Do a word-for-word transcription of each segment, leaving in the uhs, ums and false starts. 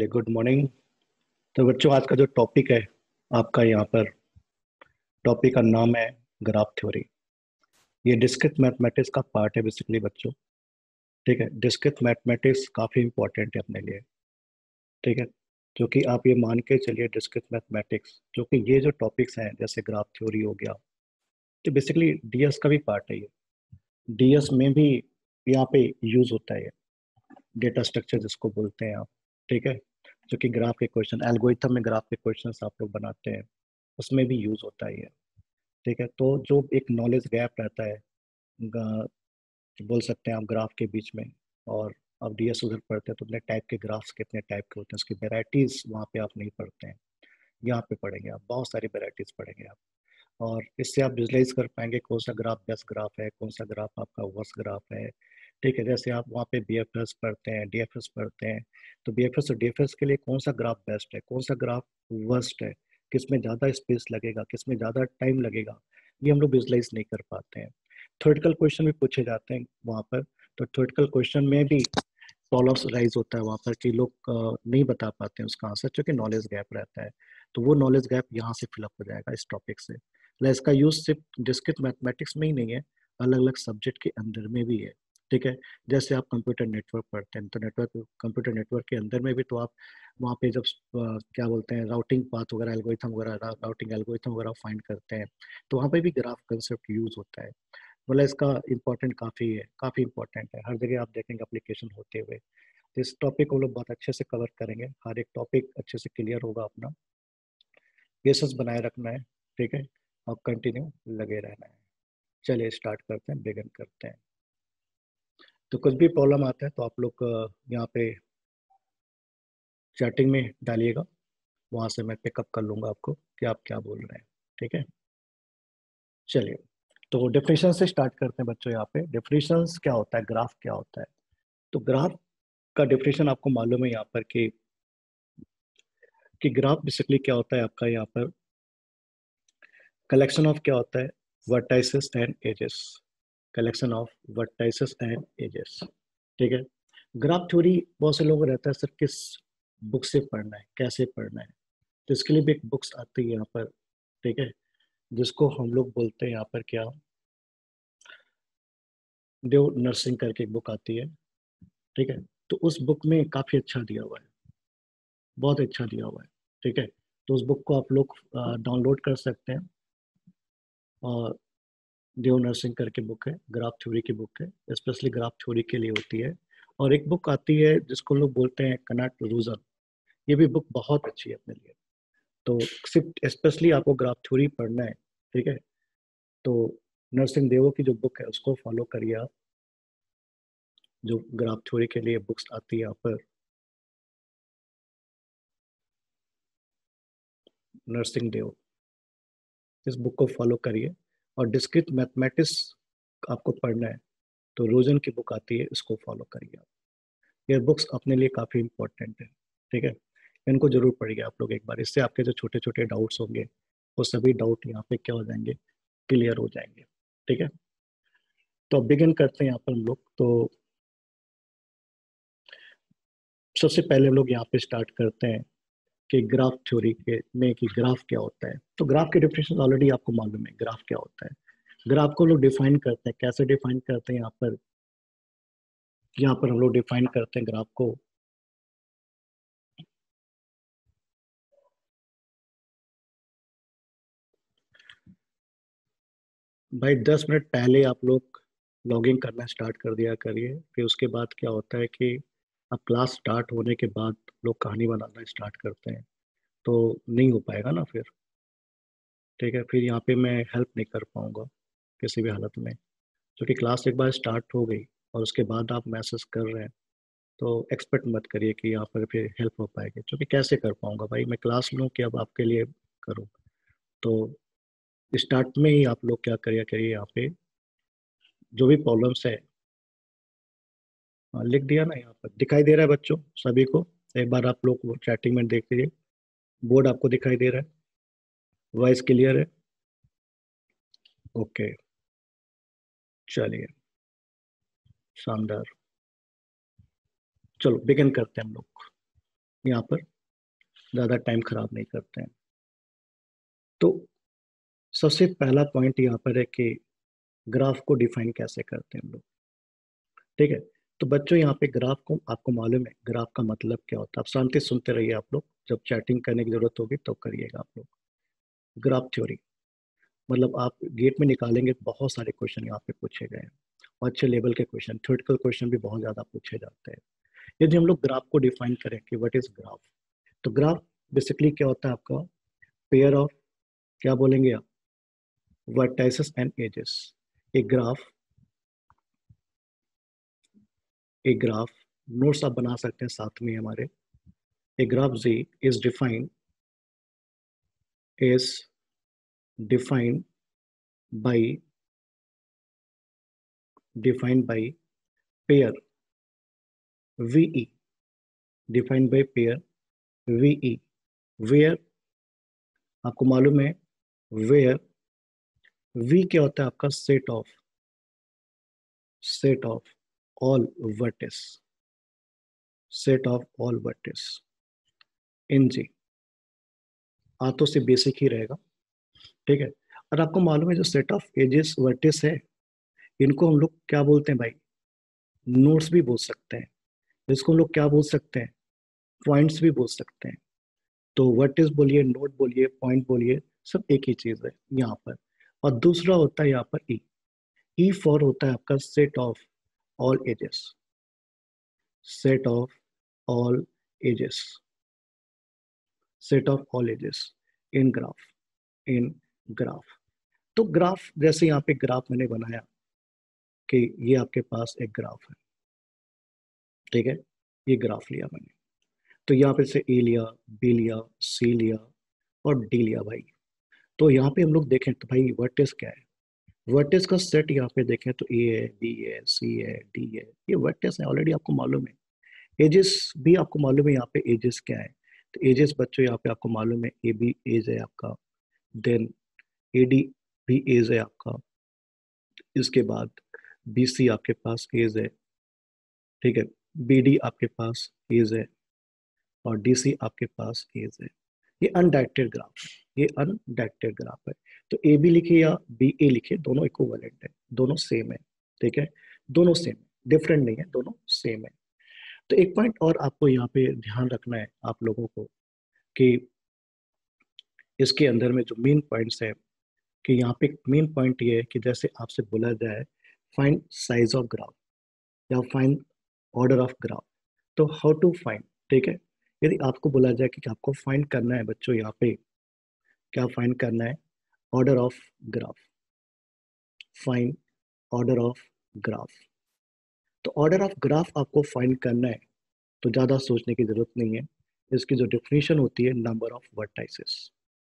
चलिए, good morning. तो बच्चों, आज का जो टॉपिक है आपका यहाँ पर, टॉपिक का नाम है ग्राफ थ्योरी। ये डिस्क्रीट मैथमेटिक्स का पार्ट है बेसिकली बच्चों। ठीक है, डिस्क्रीट मैथमेटिक्स काफ़ी इंपॉर्टेंट है अपने लिए। ठीक है, क्योंकि आप ये मान के चलिए डिस्क्रीट मैथमेटिक्स, क्योंकि ये जो टॉपिक्स हैं जैसे ग्राफ थ्योरी हो गया, तो बेसिकली डीएस का भी पार्ट है ये। डीएस में भी यहाँ पे यूज होता है, डेटा स्ट्रक्चर जिसको बोलते हैं आप। ठीक है, जो कि ग्राफ के क्वेश्चन, एल्गोरिथम में ग्राफ के क्वेश्चंस आप लोग बनाते हैं, उसमें भी यूज होता है ये। ठीक है, तो जो एक नॉलेज गैप रहता है, ग- बोल सकते हैं आप, ग्राफ के बीच में, और आप डीएस उधर पढ़ते हैं तो उतने टाइप के ग्राफ्स कितने टाइप के होते हैं, उसकी वेराइटीज वहाँ पे आप नहीं पढ़ते हैं। यहाँ पे पढ़ेंगे आप, बहुत सारी वेराइटीज पढ़ेंगे आप, और इससे आप विजुलाइज कर पाएंगे कौन सा ग्राफ बेस्ट ग्राफ है, कौन सा ग्राफ आपका वर्स्ट ग्राफ है। ठीक है, जैसे आप वहाँ पे बीएफएस पढ़ते हैं, डीएफएस पढ़ते हैं, तो बीएफएस और डीएफएस के लिए कौन सा ग्राफ बेस्ट है, कौन सा ग्राफ वर्स्ट है, किस में ज़्यादा स्पेस लगेगा, किस में ज़्यादा टाइम लगेगा, ये हम लोग विजुलाइज नहीं कर पाते हैं। थ्योरेटिकल क्वेश्चन भी पूछे जाते हैं वहाँ पर, तो थ्योरेटिकल क्वेश्चन में भी प्रॉब्लम्स राइज होता है वहाँ पर कि लोग अ, नहीं बता पाते हैं उसका आंसर, क्योंकि नॉलेज गैप रहता है। तो वो नॉलेज गैप यहाँ से फिलअप हो जाएगा इस टॉपिक से। मतलब इसका यूज सिर्फ डिस्क्रीट मैथमेटिक्स में ही नहीं है, अलग अलग सब्जेक्ट के अंदर में भी है। ठीक है, जैसे आप कंप्यूटर नेटवर्क पढ़ते हैं, तो नेटवर्क कंप्यूटर नेटवर्क के अंदर में भी तो आप वहाँ पे जब अ, क्या बोलते हैं, राउटिंग पाथ वगैरह, एल्गोरिथम वगैरह, राउटिंग एल्गोरिथम वगैरह फाइंड करते हैं, तो वहाँ पे भी ग्राफ कंसेप्ट यूज होता है। मतलब इसका इम्पोर्टेंट काफ़ी है, काफ़ी इंपॉर्टेंट है, हर जगह आप देखेंगे एप्लीकेशन होते हुए। तो इस टॉपिक को हम लोग बहुत अच्छे से कवर करेंगे, हर एक टॉपिक अच्छे से क्लियर होगा अपना, पेशेंस बनाए रखना है। ठीक है, और कंटिन्यू लगे रहना है। चलिए स्टार्ट करते हैं, बिगिन करते हैं। तो कुछ भी प्रॉब्लम आता है तो आप लोग अ, यहाँ पे चैटिंग में डालिएगा, वहाँ से मैं पिकअप कर लूँगा आपको कि आप क्या बोल रहे हैं। ठीक है, चलिए, तो डेफिनेशन से स्टार्ट करते हैं बच्चों। यहाँ पे डेफिनेशन क्या होता है, ग्राफ क्या होता है। तो ग्राफ का डेफिनेशन आपको मालूम है यहाँ पर कि कि ग्राफ बेसिकली क्या होता है आपका, यहाँ पर कलेक्शन ऑफ क्या होता है, vertices and edges. Collection of vertices and edges. ठीक है, ग्राफ थ्योरी बहुत से लोग रहता है सर किस बुक से पढ़ना है, कैसे पढ़ना है, तो इसके लिए भी एक बुक्स आती है यहाँ पर। ठीक है, जिसको हम लोग बोलते हैं यहाँ पर क्या, देव नर्सिंग करके एक बुक आती है। ठीक है, तो उस बुक में काफ़ी अच्छा दिया हुआ है, बहुत अच्छा दिया हुआ है। ठीक है, तो उस बुक को आप लोग डाउनलोड कर सकते हैं, और देव नर्सिंग करके बुक है, ग्राफ थ्योरी की बुक है, स्पेशली ग्राफ थ्योरी के लिए होती है। और एक बुक आती है जिसको लोग बोलते हैं कनट रूजन, ये भी बुक बहुत अच्छी है अपने लिए। तो सिर्फ स्पेशली आपको ग्राफ थ्योरी पढ़ना है, ठीक है, तो नरसिंह देवो की जो बुक है उसको फॉलो करिए आप, जो ग्राफ थ्योरी के लिए बुक्स आती है यहाँ पर, नरसिंह देव, इस बुक को फॉलो करिए। और डिस्क्रीट मैथमेटिक्स आपको पढ़ना है तो रोजन की बुक आती है, इसको फॉलो करिए आप। ये बुक्स अपने लिए काफ़ी इंपॉर्टेंट है। ठीक है, इनको जरूर पढ़िए आप लोग एक बार, इससे आपके जो छोटे छोटे डाउट्स होंगे वो सभी डाउट यहाँ पे क्या हो जाएंगे, क्लियर हो जाएंगे। ठीक है, तो अब बिगिन करते हैं यहाँ पर हम लोग। तो सबसे पहले हम लोग यहाँ पे स्टार्ट करते हैं कि ग्राफ थ्योरी के में कि ग्राफ क्या होता है। तो ग्राफ की डेफिनेशन ऑलरेडी आपको मालूम है, ग्राफ क्या होता है। ग्राफ को लोग डिफाइन करते हैं, कैसे डिफाइन करते हैं यहाँ पर, यहाँ पर हम लोग डिफाइन करते हैं ग्राफ को। भाई दस मिनट पहले आप लोग लॉगिंग करना स्टार्ट कर दिया करिए, फिर उसके बाद क्या होता है कि अब क्लास स्टार्ट होने के बाद लोग कहानी बनाना स्टार्ट करते हैं, तो नहीं हो पाएगा ना फिर। ठीक है, फिर यहाँ पे मैं हेल्प नहीं कर पाऊंगा किसी भी हालत में, क्योंकि क्लास एक बार स्टार्ट हो गई और उसके बाद आप मैसेज कर रहे हैं, तो एक्सपेक्ट मत करिए कि यहाँ पर फिर हेल्प हो पाएगी, क्योंकि कैसे कर पाऊंगा भाई, मैं क्लास लूँ कि अब आपके लिए करूँ। तो स्टार्ट में ही आप लोग क्या करिए करिए यहाँ पे, जो भी प्रॉब्लम्स है, हाँ, लिख दिया ना, यहाँ पर दिखाई दे रहा है बच्चों सभी को। एक बार आप लोग चैटिंग में देख लीजिए, बोर्ड आपको दिखाई दे रहा है, वॉइस क्लियर है। ओके, चलिए, शानदार। चलो बिगिन करते हैं हम लोग। यहाँ पर ज़्यादा टाइम खराब नहीं करते हैं। तो सबसे पहला पॉइंट यहाँ पर है कि ग्राफ को डिफाइन कैसे करते हैं हम लोग। ठीक है, तो बच्चों यहाँ पे ग्राफ को आपको मालूम है ग्राफ का मतलब क्या होता है। आप शांति से सुनते रहिए, आप लोग जब चैटिंग करने की जरूरत होगी तो करिएगा आप लोग। ग्राफ थ्योरी मतलब आप गेट में निकालेंगे, बहुत सारे क्वेश्चन यहाँ पे पूछे गए हैं और अच्छे लेवल के क्वेश्चन, थ्योरेटिकल क्वेश्चन भी बहुत ज़्यादा पूछे जाते हैं। यदि हम लोग ग्राफ को डिफाइन करें कि व्हाट इज ग्राफ, तो ग्राफ बेसिकली क्या होता है आपका, पेयर ऑफ, क्या बोलेंगे आप, वर्टाइसेस एंड एजेस। एक ग्राफ, एक ग्राफ नोट्स आप बना सकते हैं साथ में हमारे। A graph Z is defined is defined by defined by pair V E, defined by pair V E, where आपको मालूम है where V क्या होता है आपका, set of, set of all vertices, set of all vertices in G. हाथों से basic ही रहेगा, ठीक है। और आपको मालूम है जो सेट ऑफ एजेस वर्टिस है, इनको हम लोग क्या बोलते हैं भाई, नोट्स भी बोल सकते हैं। इसको हम लोग क्या बोल सकते हैं, पॉइंट्स भी बोल सकते हैं। तो वर्टिस बोलिए, नोट बोलिए, पॉइंट बोलिए, सब एक ही चीज है यहाँ पर। और दूसरा होता है यहाँ पर ई, ई फॉर होता है आपका set of all edges, set of all edges, set of all edges in graph, in graph. तो ग्राफ जैसे यहाँ पे ग्राफ मैंने बनाया कि ये आपके पास एक ग्राफ है, ठीक है, ये ग्राफ लिया मैंने। तो यहाँ पे से ए लिया, बी लिया, सी लिया और डी लिया भाई। तो यहाँ पे हम लोग देखें तो भाई वर्टिस क्या है, वर्टिस का सेट यहाँ पे देखें तो ए है, बी है, सी है, डी है, ये वर्टिस है, ऑलरेडी आपको मालूम है। एजेस भी आपको मालूम है यहाँ पे एजेस क्या है। तो एजेस बच्चों यहाँ पे आपको मालूम है, ए बी एज है आपका, देन ए डी भी एज है आपका, इसके बाद बी सी आपके पास एज है, ठीक है, बी डी आपके पास एज है और डी सी आपके पास एज है। ये अनडायरेक्टेड ग्राफ है, ये अनडायरेक्टेड ग्राफ है। तो ए बी लिखे या बी ए लिखे, दोनों इक्विवेलेंट है, दोनों सेम है, ठीक है, दोनों सेम, डिफरेंट नहीं है, दोनों सेम है। तो एक पॉइंट और आपको यहाँ पे ध्यान रखना है आप लोगों को कि इसके अंदर में जो मेन पॉइंट्स है, कि यहाँ पे मेन पॉइंट ये है कि जैसे आपसे बोला जाए फाइंड साइज ऑफ ग्राफ या फाइंड ऑर्डर ऑफ ग्राफ, तो हाउ टू फाइंड, ठीक है। यदि आपको बोला जाए कि आपको फाइंड करना है बच्चों, यहाँ पे क्या फाइंड करना है, order of graph, find order of graph. तो ऑर्डर ऑफ ग्राफ आपको फाइंड करना है तो ज़्यादा सोचने की जरूरत नहीं है। इसकी जो डेफिनेशन होती है, number of vertices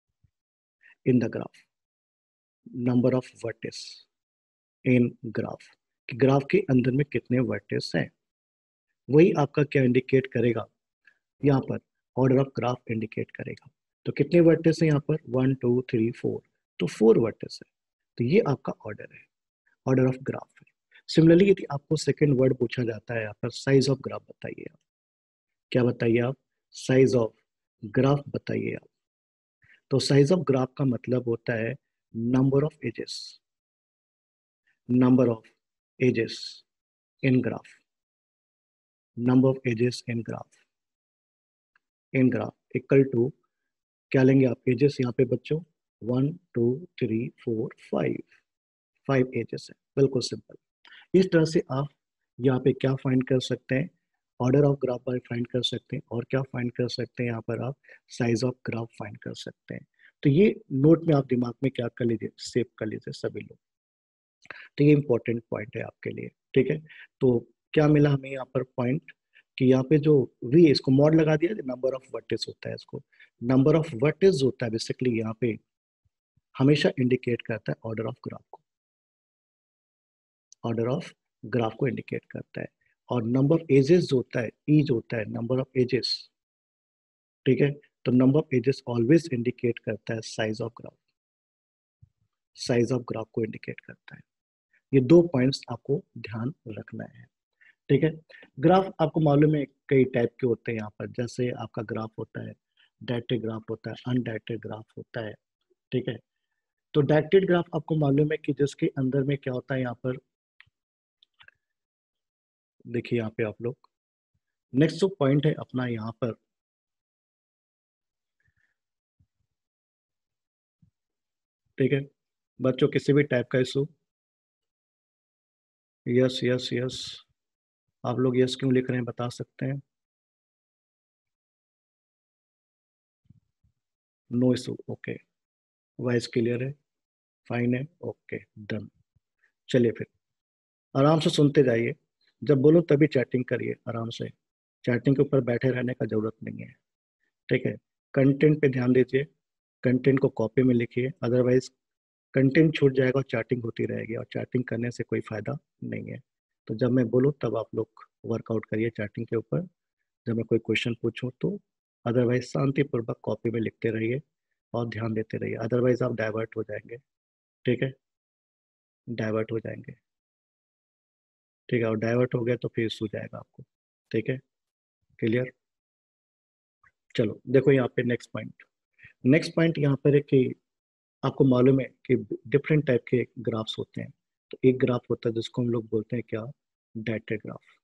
in the graph, number of vertices in graph, कि ग्राफ के अंदर में कितने वर्टिस हैं, वही आपका क्या इंडिकेट करेगा, यहाँ पर ऑर्डर ऑफ ग्राफ इंडिकेट करेगा। तो कितने वर्टिस हैं यहाँ पर, वन टू थ्री फोर, तो फोर वर्टिस है। तो ये आपका ऑर्डर है, ऑर्डर ऑफ ग्राफ है। सिमिलरली यदि आपको सेकंड वर्ड पूछा जाता है यहाँ पर, साइज ऑफ ग्राफ बताइए आप, क्या बताइए आप, साइज ऑफ ग्राफ बताइए आप। तो साइज ऑफ ग्राफ का मतलब होता है number of edges, number of edges in graph, number of edges in graph, in graph equal to, क्या लेंगे आप, एजेस यहाँ पे बच्चों, one two three four five, five edges है, बिल्कुल सिंपल। इस तरह से आप यहाँ पे क्या फाइंड कर सकते हैं, order of graph by find कर सकते हैं, और क्या फाइंड कर सकते हैं यहाँ पर आप, साइज ऑफ ग्राफ फाइंड कर सकते हैं। तो ये नोट में आप दिमाग में क्या कर लीजिए, सेव कर लीजिए सभी लोग। तो ये इंपॉर्टेंट पॉइंट है आपके लिए, ठीक है। तो क्या मिला हमें यहाँ पर पॉइंट, कि यहाँ पे जो वी, इसको मॉड लगा दिया, नंबर ऑफ वर्टिस होता है, इसको नंबर ऑफ वर्टिस होता है बेसिकली, यहाँ पे हमेशा इंडिकेट करता है ऑर्डर ऑफ ग्राफ को, ऑर्डर ऑफ ग्राफ को इंडिकेट करता है। और नंबर ऑफ एजेस जो होता है, ई जो होता है, नंबर ऑफ एजेस, ठीक है, तो number of edges always indicate करता है size of graph, size of graph को इंडिकेट करता है। ये दो पॉइंट्स आपको ध्यान रखना है। ठीक है। ग्राफ आपको मालूम है कई टाइप के होते हैं यहाँ पर, जैसे आपका ग्राफ होता है, डायरेक्टेड ग्राफ होता है, अनडायरेक्टेड ग्राफ होता है। ठीक है। तो डायरेक्टेड ग्राफ आपको मालूम है कि जिसके अंदर में क्या होता है, यहाँ पर देखिए, यहाँ पे आप लोग नेक्स्ट जो पॉइंट है अपना यहाँ पर, ठीक है बच्चों, किसी भी टाइप का इशू? Yes yes yes. आप लोग यस क्यों लिख रहे हैं बता सकते हैं? No issue, okay. Voice clear है, फाइन है, ओके, डन। चलिए फिर आराम से सुनते जाइए, जब बोलो तभी चैटिंग करिए आराम से। चैटिंग के ऊपर बैठे रहने का जरूरत नहीं है। ठीक है। कंटेंट पे ध्यान दीजिए, कंटेंट को कॉपी में लिखिए, अदरवाइज कंटेंट छूट जाएगा और चैटिंग होती रहेगी, और चैटिंग करने से कोई फायदा नहीं है। तो जब मैं बोलूँ तब आप लोग वर्कआउट करिए चैटिंग के ऊपर, जब मैं कोई क्वेश्चन पूछूं तो। अदरवाइज शांतिपूर्वक कॉपी में लिखते रहिए और ध्यान देते रहिए, अदरवाइज आप डाइवर्ट हो जाएंगे। ठीक है, डाइवर्ट हो जाएंगे। ठीक है, और डाइवर्ट हो गया तो फिर इशू जाएगा आपको। ठीक है, क्लियर? चलो देखो यहाँ पे नेक्स्ट पॉइंट। नेक्स्ट पॉइंट यहाँ पर है कि आपको मालूम है कि डिफरेंट टाइप के ग्राफ्स होते हैं। तो एक ग्राफ होता है जिसको हम लोग बोलते हैं क्या, डायरेक्टेड ग्राफ।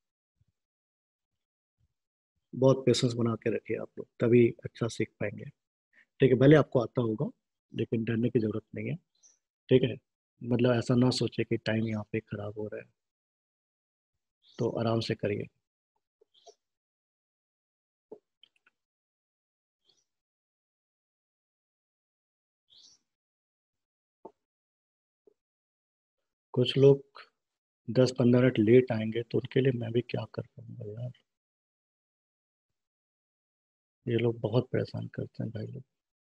बहुत पेशेंस बना के रखिए आप लोग, तभी अच्छा सीख पाएंगे। ठीक है, भले आपको आता होगा लेकिन डरने की जरूरत नहीं है। ठीक है, मतलब ऐसा ना सोचे कि टाइम यहाँ पे खराब हो रहा है, तो आराम से करिए। कुछ लोग दस पंद्रह मिनट लेट आएंगे तो उनके लिए मैं भी क्या कर पाऊंगा यार। ये लोग बहुत परेशान करते हैं भाई लोग,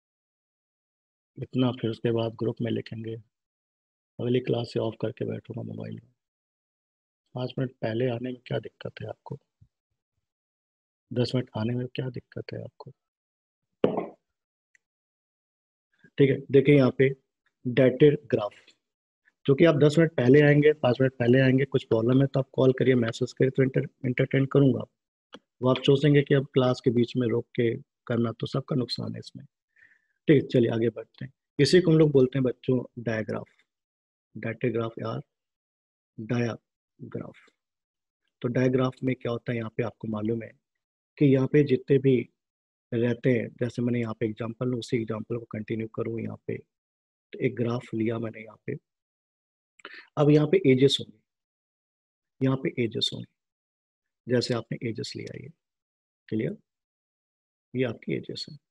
इतना फिर उसके बाद ग्रुप में लिखेंगे। अगली क्लास से ऑफ करके बैठूंगा मोबाइल में। पाँच मिनट पहले आने में क्या दिक्कत है आपको? दस मिनट आने में क्या दिक्कत है आपको? ठीक है, देखिए यहाँ पे डेटेड ग्राफ, जो कि आप दस मिनट पहले आएंगे, पाँच मिनट पहले आएंगे, कुछ प्रॉब्लम है तो आप कॉल करिए, मैसेज करिए, तो इंटर इंटरटेन करूंगा। वो आप सोचेंगे कि अब क्लास के बीच में रोक के करना, तो सबका नुकसान है इसमें। ठीक है, चलिए आगे बढ़ते हैं। इसी को हम लोग बोलते हैं बच्चों डायग्राफ, डायग्राफ यार, डायाग्राफ। तो डायग्राफ में क्या होता है, यहाँ पे आपको मालूम है कि यहाँ पे जितने भी रहते हैं, जैसे मैंने यहाँ पे एग्जांपल लूँ, उसी एग्जांपल को कंटिन्यू करूँ यहाँ पे। तो एक ग्राफ लिया मैंने यहाँ पे, अब यहाँ पे एजेस होंगे, यहाँ पे एजेस होंगे, जैसे आपने एजेस लिया, ये क्लियर, ये आपकी एजेस है।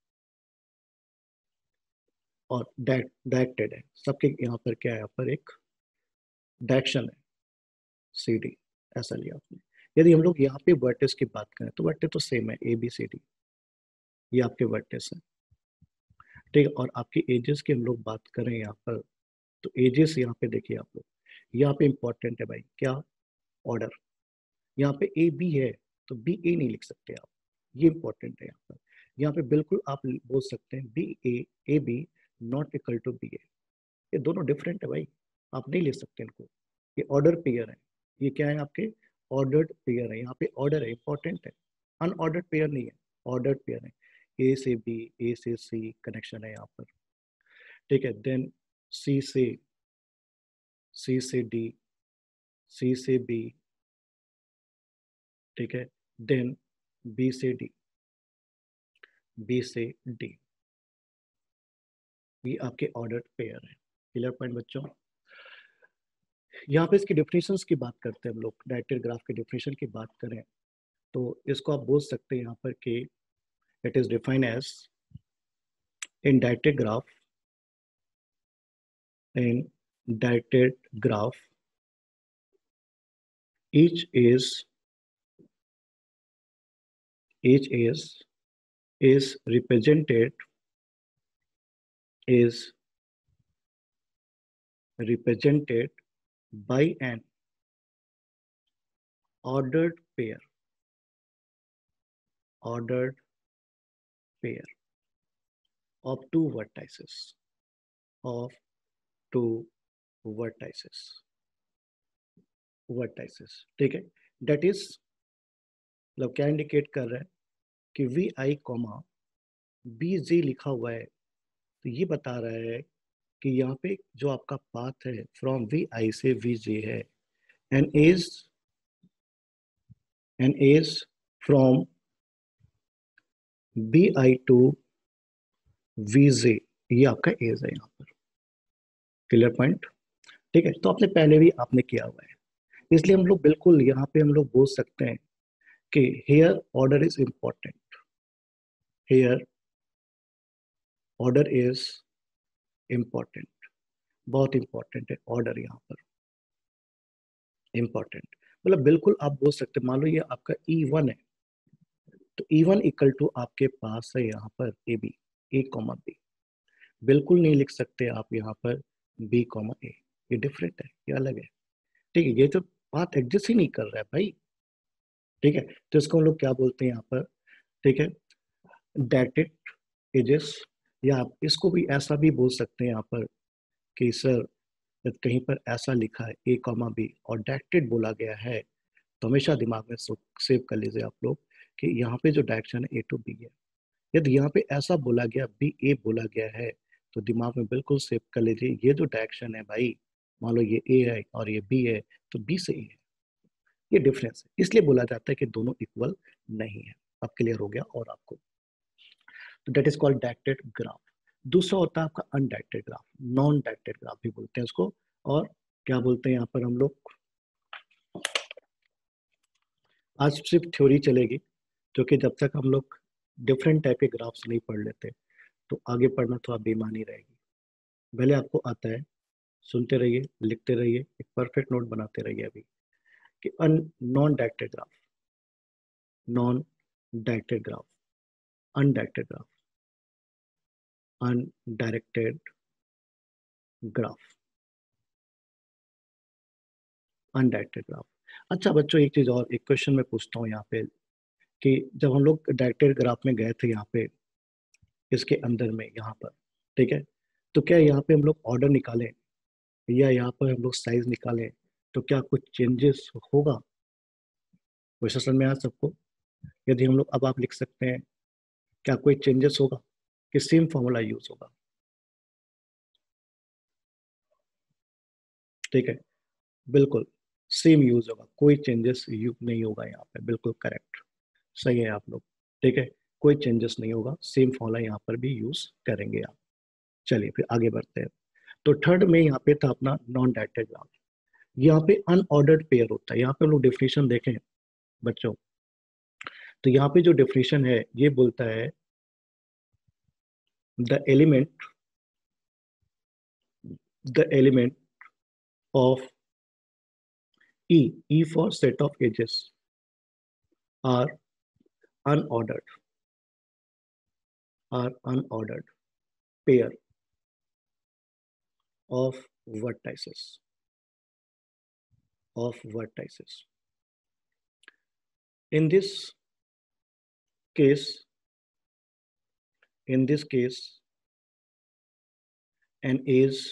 और डायरेक्टेड है सबके, यहाँ पर क्या है, यहाँ पर एक डायरेक्शन है, सी डी, ऐसा लिया आपने। यदि हम लोग यहाँ पे वर्टेस की बात करें तो वर्टेस तो सेम है, ए बी सी डी, ये आपके वर्टेस है। ठीक है, और आपकी एजेस की हम लोग बात करें यहाँ पर, तो एजेस यहाँ पे देखिए आप लोग, यहाँ पे इंपॉर्टेंट है भाई क्या, ऑर्डर। यहाँ पे ए बी है तो बी ए नहीं लिख सकते आप, ये इंपॉर्टेंट है यहाँ पर। यहाँ पे बिल्कुल आप बोल सकते हैं B A, A B not equal to B A, ये दोनों डिफरेंट है भाई, आप नहीं ले सकते इनको। ये ऑर्डर पेयर है, ये क्या है आपके, ऑर्डर्ड पेयर है, यहाँ पे ऑर्डर है, इंपॉर्टेंट है, अनऑर्डर्ड पेयर नहीं है, ऑर्डर्ड पेयर है। ए से बी, ए से सी कनेक्शन है यहाँ पर। ठीक है, देन सी से, सी से डी, सी से बी, ठीक है, देन बी से डी, बी से डी, ये आपके ऑर्डर पेयर है। क्लियर पॉइंट बच्चों? यहाँ पे इसकी डेफिनेशंस की बात करते हैं हम लोग, डायरेक्टेड ग्राफ के डेफिनेशन की बात करें तो इसको आप बोल सकते हैं यहाँ पर कि it is defined as, in directed graph, in directed graph each is each is is represented, is represented by an ordered pair, ordered pair of two vertices, of two vertices, vertices। ठीक है, date is मतलब क्या indicate कर रहा है कि V I comma V J लिखा हुआ है, तो ये बता रहा है कि यहाँ पे जो आपका पाथ है फ्रॉम वी आई से वी जे है, and is and is from V I to V J, ये आपका एज है यहाँ पर। Clear point? ठीक है, तो आपने पहले भी आपने किया हुआ है, इसलिए हम लोग बिल्कुल यहाँ पे हम लोग बोल सकते हैं कि here order is important, here order is important, बहुत इंपॉर्टेंट है ऑर्डर यहाँ पर, इंपॉर्टेंट मतलब बिल्कुल आप बोल सकते हैं। मान लो ये आपका ई वन है, तो ई वन इक्वल टू आपके पास है यहाँ पर A B, A comma B, बिल्कुल नहीं लिख सकते आप यहाँ पर बी कॉमा ए, ये डिफरेंट है, ये अलग है। ठीक है, ये तो बात एग्जिस्ट ही नहीं कर रहा है भाई। ठीक है, तो इसको हम लोग क्या बोलते हैं यहाँ पर? ठीक है, डेटेड एजेस, या आप इसको भी ऐसा भी बोल सकते हैं यहाँ पर कि सर जब कहीं पर ऐसा लिखा है ए कॉमा बी और डेटेड बोला गया है, तो हमेशा दिमाग में सेव कर लीजिए आप लोग कि यहाँ पे जो डायरेक्शन है ए टू बी है। यदि यहाँ पे ऐसा बोला गया बी ए बोला गया है, तो दिमाग में बिल्कुल सेव कर लीजिए ये जो डायरेक्शन है भाई, मान लो ये ए है और ये बी है, तो बी से ए है, ये डिफरेंस है, इसलिए बोला जाता है कि दोनों इक्वल नहीं है। अब क्लियर हो गया और आपको? तो that is called directed graph. दूसरा होता है आपका undirected graph, non directed graph भी बोलते हैं इसको, और क्या बोलते हैं यहाँ पर हम लोग? आज सिर्फ थ्योरी चलेगी, क्योंकि जब तक हम लोग डिफरेंट टाइप के ग्राफ्स नहीं पढ़ लेते तो आगे पढ़ना थोड़ा बेमानी रहेगी। पहले आपको आता है, सुनते रहिए, लिखते रहिए, एक परफेक्ट नोट बनाते रहिए अभी कि un non directed graph, non directed graph, undirected graph, undirected graph, undirected graph. अच्छा बच्चों, एक चीज और, एक क्वेश्चन मैं पूछता हूँ यहाँ पे कि जब हम लोग डायरेक्टेड ग्राफ में गए थे यहाँ पे इसके अंदर में यहाँ पर, ठीक है, तो क्या यहाँ पे हम लोग ऑर्डर निकालें या यहाँ पर हम लोग साइज निकालें, तो क्या कुछ चेंजेस होगा? क्वेश्चन समझ में आया सबको? यदि हम लोग, अब आप लिख सकते हैं, क्या कोई चेंजेस होगा कि सेम फॉर्मूला यूज होगा? ठीक है, बिल्कुल सेम यूज होगा, कोई चेंजेस नहीं होगा यहाँ पे, बिल्कुल करेक्ट, सही है आप लोग। ठीक है, कोई चेंजेस नहीं होगा, सेम फॉर्मूला यहाँ पर भी यूज करेंगे आप। चलिए फिर आगे बढ़ते हैं। तो थर्ड में यहाँ पे था अपना नॉन डायरेक्टेड ग्राफ, यहाँ पे अनऑर्डर्ड पेयर होता है। यहाँ पे हम लोग डेफिनेशन देखें बच्चों, तो यहाँ पे जो डेफिनेशन है ये बोलता है the element the element of E, E for set of edges, are unordered, are unordered pair of vertices, of vertices. In this case, in this case, an edge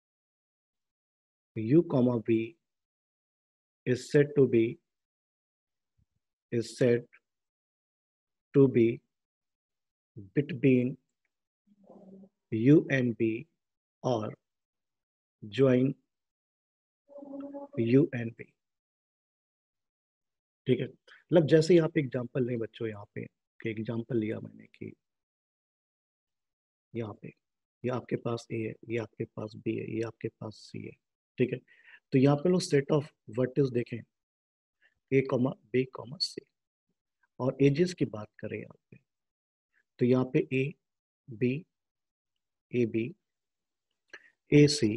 U comma B is said to be is said to be between U and B or join U and B. ठीक है, मतलब जैसे यहाँ पे example लें बच्चों, यहाँ पे एग्जांपल लिया मैंने कि यहाँ पे ये आपके पास ए है, ये आपके पास बी है, ये आपके पास सी है। ठीक है, तो यहाँ पे लोग सेट ऑफ वर्टिस देखें A comma B comma C, और एजेस की बात करें यहाँ पे, तो यहाँ पे ए बी ए बी ए सी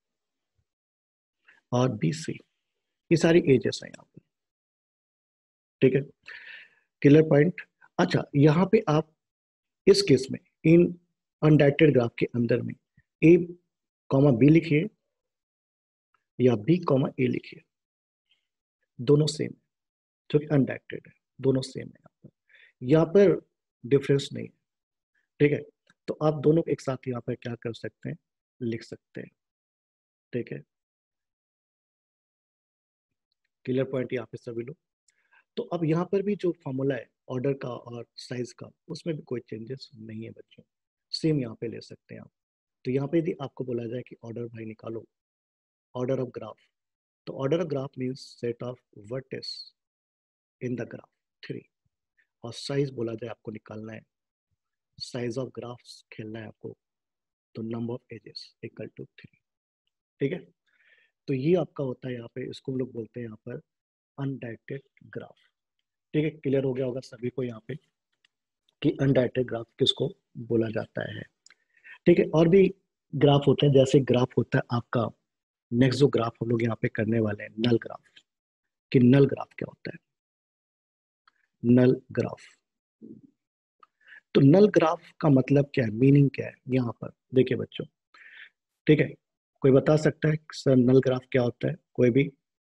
और बी सी, ये सारी एजेस हैं यहाँ पे। ठीक है, क्लियर पॉइंट? अच्छा, यहाँ पे आप इस केस में इन अनडायरेक्टेड ग्राफ के अंदर में ए कॉमा बी लिखिए या बी कॉमा ए लिखिए, दोनों सेम है, जो कि अनडायरेक्टेड है, दोनों सेम है। यहाँ पर यहाँ पर डिफरेंस नहीं है। ठीक है, तो आप दोनों एक साथ यहाँ पर क्या कर सकते हैं, लिख सकते हैं। ठीक है, क्लियर पॉइंट यहाँ पे सभी लोग? तो अब यहाँ पर भी जो फॉर्मूला है ऑर्डर का और साइज का, उसमें भी कोई चेंजेस नहीं है बच्चों, सेम यहाँ पे ले सकते हैं आप। तो यहाँ पे यदि आपको बोला जाए कि ऑर्डर भाई निकालो, ऑर्डर ऑफ ग्राफ, तो order of graph means set of vertex in the graph three, और साइज बोला जाए आपको निकालना है, साइज ऑफ ग्राफ्स खेलना है आपको, तो number of edges equal to three. ठीक है, तो ये आपका होता है यहाँ पे, इसको हम लोग बोलते हैं यहाँ पर अनडायरेक्टेड ग्राफ। ठीक है, क्लियर हो गया होगा सभी को यहाँ पे कि अनडायरेक्टेड ग्राफ किसको बोला जाता है। ठीक है, और भी ग्राफ होते हैं, जैसे ग्राफ होता है आपका, नेक्स्ट जो ग्राफ हम लोग यहाँ पे करने वाले हैं नल ग्राफ, कि नल ग्राफ क्या होता है। नल ग्राफ, तो नल ग्राफ का मतलब क्या है, मीनिंग क्या है यहाँ पर देखिए बच्चों। ठीक है, कोई बता सकता है सर नल ग्राफ क्या होता है, कोई भी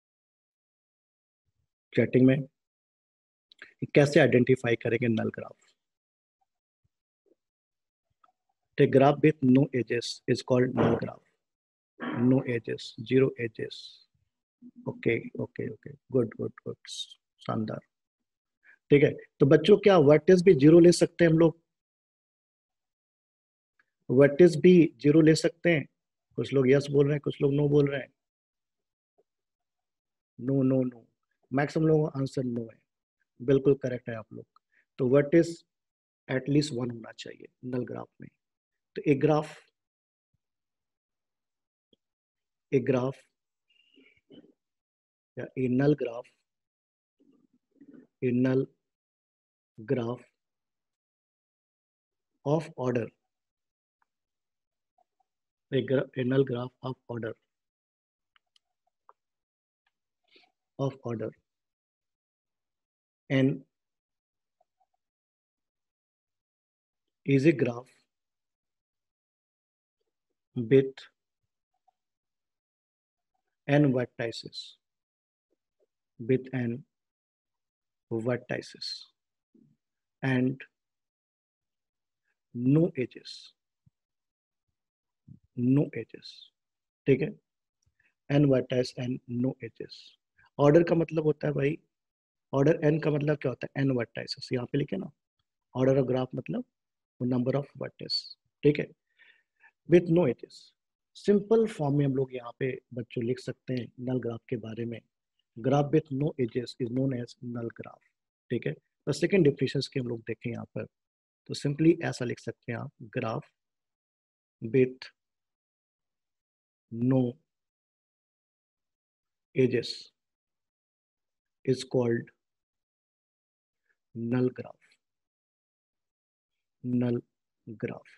चैटिंग में, कैसे आइडेंटिफाई करेंगे null graph. The graph with no edges is called null graph. No edges, zero edges. Okay, okay, okay. Good, good, good. शानदार। ठीक है, तो बच्चों क्या वर्टेक्स भी जीरो ले सकते हैं हम लोग, वर्टेक्स भी जीरो ले सकते हैं। कुछ लोग यस बोल रहे हैं, कुछ लोग नो बोल रहे हैं। नो नो नो, मैक्सिमम लोगों का आंसर नो है, बिल्कुल करेक्ट है आप लोग। तो वर्टेक्स एटलीस्ट वन होना चाहिए नल ग्राफ में। तो एक ग्राफ, एक ग्राफ या a null graph, a null graph of order, a, gra a null graph of order, of order n is a graph with n vertices, with n vertices and no edges, no edges। ठीक है, n vertices and no edges। Order का मतलब होता है भाई, order n का मतलब क्या होता है, n vertices, यहाँ पे लिखे ना, ऑर्डर ऑफ ग्राफ मतलब नंबर ऑफ वर्टेक्स। ठीक है, with no edges, simple form में हम लोग यहाँ पे बच्चों लिख सकते हैं नल ग्राफ के बारे में। Graph with no edges is known as null graph. ठीक है, तो सेकंड डिफिनेशन के हम लोग देखें यहाँ पर, तो सिंपली ऐसा लिख सकते हैं आप, graph with no edges is called null graph, null graph,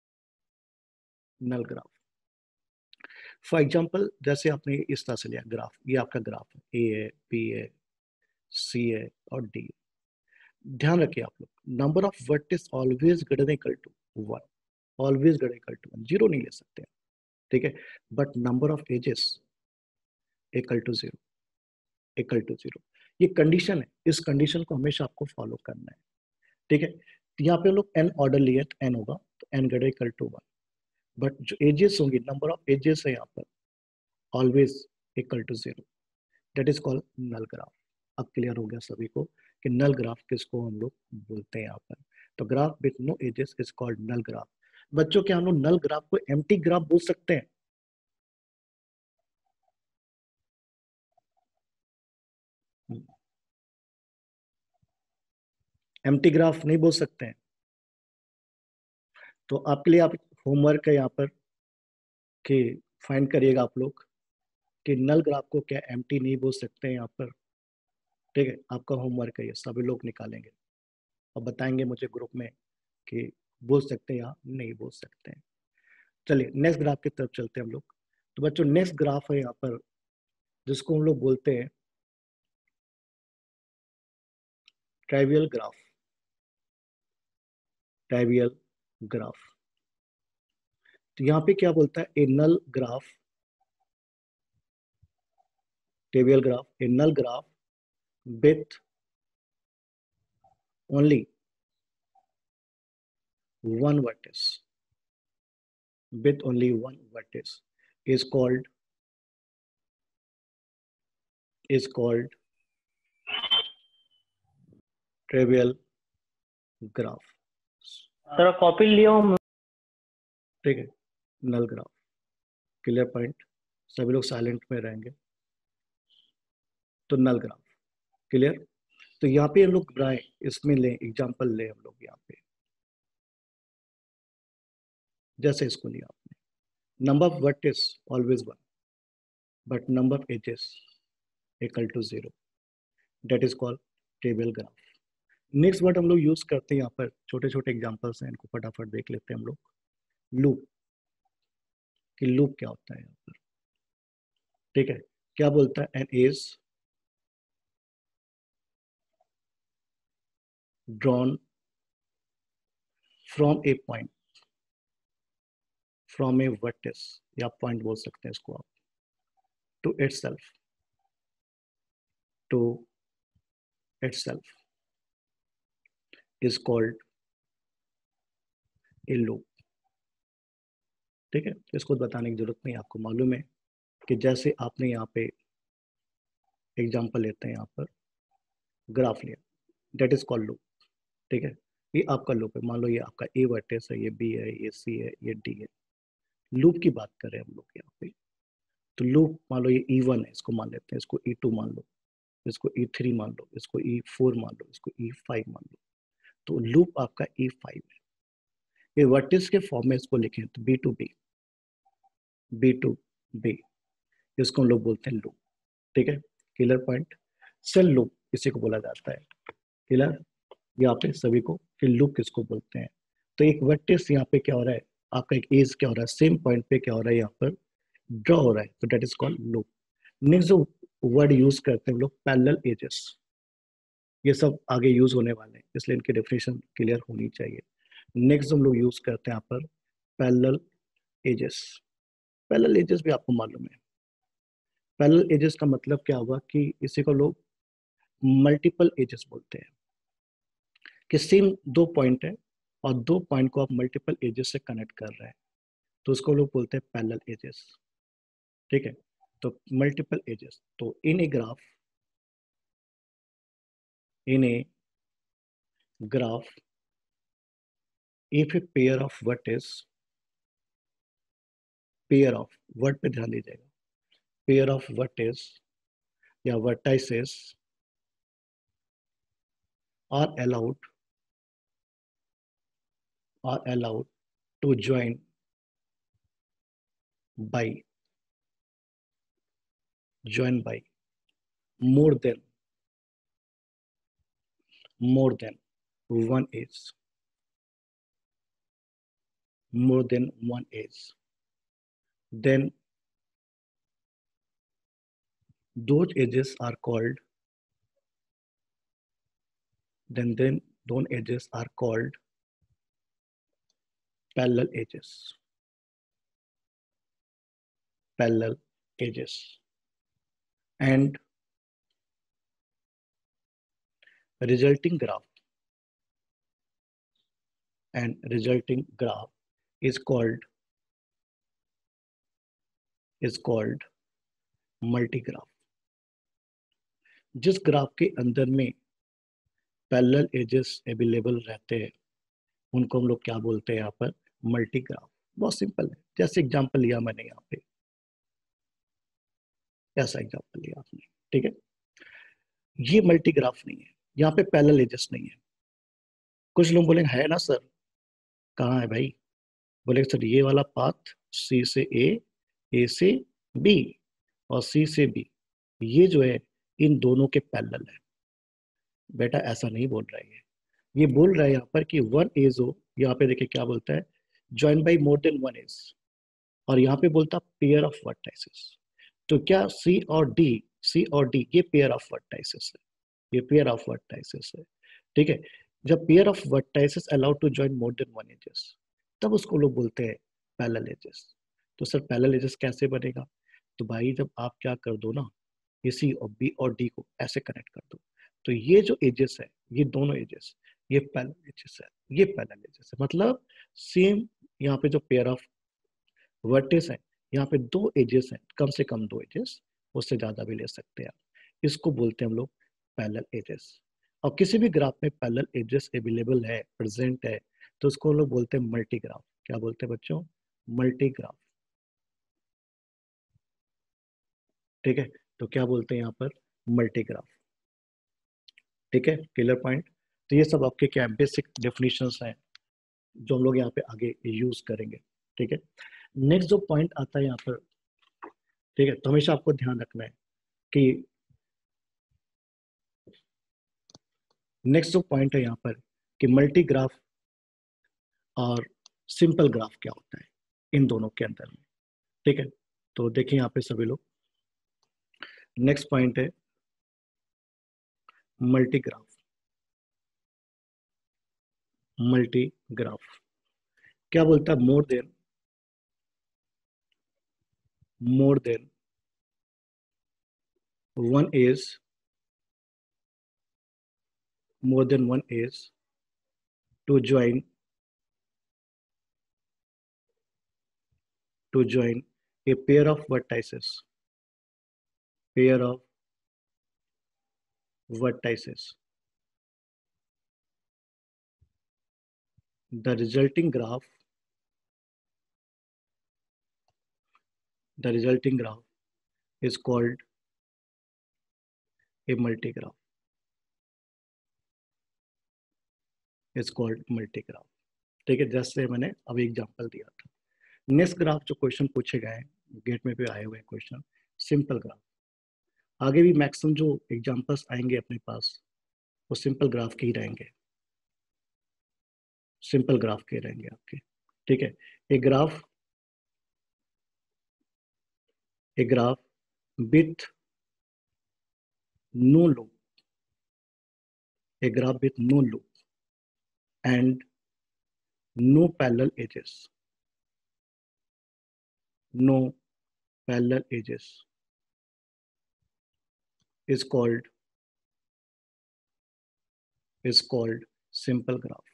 null graph. For example जैसे आपने इस तरह से लिया ग्राफ, ये आपका ग्राफ है, ए है, बी है, सी है और डी। ध्यान रखिए आप लोग, number of vertex always greater equal to one, always greater equal to one, zero नहीं ले सकते हैं। ठीक है, but number of edges equal to zero, equal to zero, ये कंडीशन है, इस कंडीशन को हमेशा आपको फॉलो करना है। ठीक है, तो यहाँ पे हम लोग एन ऑर्डर लिए तो एन होगा, तो n greater equal to one, but जो एजेस होंगी, नंबर ऑफ एजेस है यहाँ पर always equal to zero, that is called null graph. अब क्लियर हो गया सभी को कि नल ग्राफ किसको हम लोग बोलते हैं यहाँ पर। तो graph with no edges is called null graph. बच्चों क्या हम लोग नल ग्राफ को एम्प्टी ग्राफ बोल सकते हैं? एम्प्टी ग्राफ नहीं बोल सकते हैं। तो आपके लिए आप होमवर्क है यहाँ पर कि फाइंड करिएगा आप लोग कि नल ग्राफ को क्या एम्प्टी नहीं बोल सकते हैं यहाँ पर। ठीक है, आपका होमवर्क है ये, सभी लोग निकालेंगे और बताएंगे मुझे ग्रुप में कि बोल सकते हैं या नहीं बोल सकते हैं। चलिए नेक्स्ट ग्राफ की तरफ चलते हैं हम लोग। तो बच्चों नेक्स्ट ग्राफ है यहाँ पर जिसको हम लोग बोलते हैं ट्राइवियल ग्राफ, ट्राइवियल ग्राफ। तो यहाँ पे क्या बोलता है, a null graph, trivial graph, a null graph with only one vertex, with only one vertex is called, is called trivial graph, sir copy लियो हम। ठीक है, नल ग्राफ, क्लियर पॉइंट, सभी लोग साइलेंट में रहेंगे, तो नल ग्राफ, क्लियर। तो यहाँ पे हम लोग बनाए, इसमें ले एग्जांपल ले हम लोग यहाँ पे, जैसे इसको लिया आपने, number of vertex always one but number of edges equal to zero, that is called table graph. Next word हम लोग यूज करते हैं यहाँ पर, छोटे छोटे एग्जांपल्स हैं, इनको फटाफट देख लेते हैं हम लोग। लूप, कि लूप क्या होता है यहाँ पर, ठीक है, क्या बोलता है, an is drawn from a point, from a vertex, या पॉइंट बोल सकते हैं इसको आप, to itself, to itself is called a loop, ठीक है। इसको बताने की जरूरत नहीं, आपको मालूम है कि जैसे आपने यहाँ पे एग्जांपल लेते हैं, यहाँ पर ग्राफ लिया, दैट इज कॉल्ड लूप, ठीक है। ये आपका लूप है, मान लो ये आपका ए वर्टेक्स है, ये बी है, ये सी है, ये डी है। लूप की बात करें हम लोग यहाँ पे, तो लूप मान लो ये ई वन है, इसको मान लेते हैं, इसको ई टू मान लो, इसको ई थ्री मान लो, इसको ई फोर मान लो, इसको ई फाइव मान लो, तो लूप आपका ई फाइव है। ये वर्टेक्स के फॉर्म में इसको लिखें तो B to B, B to B, इसको हम लोग बोलते हैं लूप, ठीक है, क्लियर पॉइंट। सेल लूप इसी को बोला जाता है, क्लियर यहाँ पे सभी को, फिर लूप किसको बोलते हैं। तो एक वर्टेक्स यहाँ पे क्या हो रहा है, आपका एक एज क्या हो रहा है, सेम पॉइंट पे क्या हो रहा है, यहाँ पर ड्रॉ हो रहा है, तो that is called loop. Next जो वर्ड यूज करते हैं हम लोग, पैरेलल एजेस, ये सब आगे यूज होने वाले हैं, इसलिए इनकी डेफिनेशन क्लियर होनी चाहिए। नेक्स्ट हम लोग यूज करते हैं यहाँ पर पैरेलल एजेस। पैरेलल एजेस भी आपको मालूम है, पैरेलल एजेस का मतलब क्या हुआ कि इसी को लोग मल्टीपल एजेस बोलते हैं, कि सेम दो पॉइंट है और दो पॉइंट को आप मल्टीपल एजेस से कनेक्ट कर रहे हैं, तो उसको लोग बोलते हैं पैरेलल एजेस, ठीक है। तो मल्टीपल एजेस, तो in a graph, in a graph if a pair of vertex, pair of, word पे ध्यान दीजिएगा, पेयर ऑफ वर्टेक्स या vertices are allowed, are allowed to join by joined by more than more than one edge, more than one edge, then those edges are called, then then those edges are called parallel edges, parallel edges. And resulting graph, and resulting graph is called is called multigraph. जिस graph के अंदर में parallel edges available रहते हैं, उनको हम लोग क्या बोलते हैं यहाँ पर, मल्टीग्राफ। बहुत सिंपल है, जैसे एग्जांपल लिया मैंने यहाँ पे, ऐसा एग्जांपल लिया आपने, ठीक है। ये मल्टीग्राफ नहीं है, यहाँ पे पैरेलल एजेस नहीं है। कुछ लोग बोलेंगे है ना सर, कहाँ है भाई, बोले सर ये वाला पाथ सी से ए, ए से बी और सी से बी, ये जो है इन दोनों के पैरेलल है। बेटा ऐसा नहीं बोल रहा है, ये बोल रहा है यहाँ पर कि वन एज हो, यहाँ पे देखिए क्या बोलता है, join by more than one edge, और यहाँ पे बोलता पेयर ऑफ वर्टाइसेस। तो क्या सी और डी, सी और डी ये पेयर ऑफ वर्टाइसेस है, ये पेयर ऑफ वर्टाइसेस है, ठीक है। जब pair of vertices allowed to join more than one edges, तब उसको लोग बोलते हैं पैरेलल एजेस। तो सर पैरेलल एजेस कैसे बनेगा, तो भाई जब आप क्या कर दो ना, ये सी और बी और डी को ऐसे कनेक्ट कर दो, तो ये जो एजेस है, ये दोनों एजेस, ये पैरेलल एजेस है, ये पैरेलल एजेस है। मतलब सेम यहाँ पे जो पेयर ऑफ वर्टेस है, यहाँ पे दो एजेस हैं, कम से कम दो एजेस, उससे ज्यादा भी ले सकते हैं आप, इसको बोलते हैं हम लोग पैरेलल एजेस। और किसी भी ग्राफ में पैरेलल एजेस अवेलेबल है, प्रेजेंट है, तो उसको हम लोग बोलते हैं मल्टी ग्राफ। क्या बोलते हैं बच्चों? Multi graph. ठीक है, तो क्या बोलते हैं यहाँ पर? Multi graph. ठीक है, क्लियर पॉइंट। तो ये सब आपके क्या बेसिक डेफिनेशंस हैं जो हम लोग यहाँ पे आगे यूज करेंगे। ठीक है, नेक्स्ट जो पॉइंट आता है यहाँ पर, ठीक है, तो हमेशा आपको ध्यान रखना है कि नेक्स्ट जो पॉइंट है यहाँ पर कि मल्टी ग्राफ और सिंपल ग्राफ क्या होता है इन दोनों के अंदर में। ठीक है, तो देखिए यहाँ पे सभी लोग, नेक्स्ट पॉइंट है मल्टी ग्राफ। मल्टी ग्राफ क्या बोलता है? More than more than one is more than one is to join to join a pair of vertices pair of vertices. The resulting graph the resulting graph is called a multigraph. Is called multigraph. ठीक है, जैसे मैंने अभी example दिया था। Next graph जो question पूछे गए हैं गेट में भी आए हुए क्वेश्चन, सिंपल ग्राफ। आगे भी मैक्सिमम जो एग्जांपल्स आएंगे अपने पास वो सिंपल ग्राफ के ही रहेंगे, सिंपल ग्राफ के रहेंगे आपके। ठीक है, एक graph a graph with no loop, a graph with no loop and no parallel edges, no parallel edges is called is called simple graph.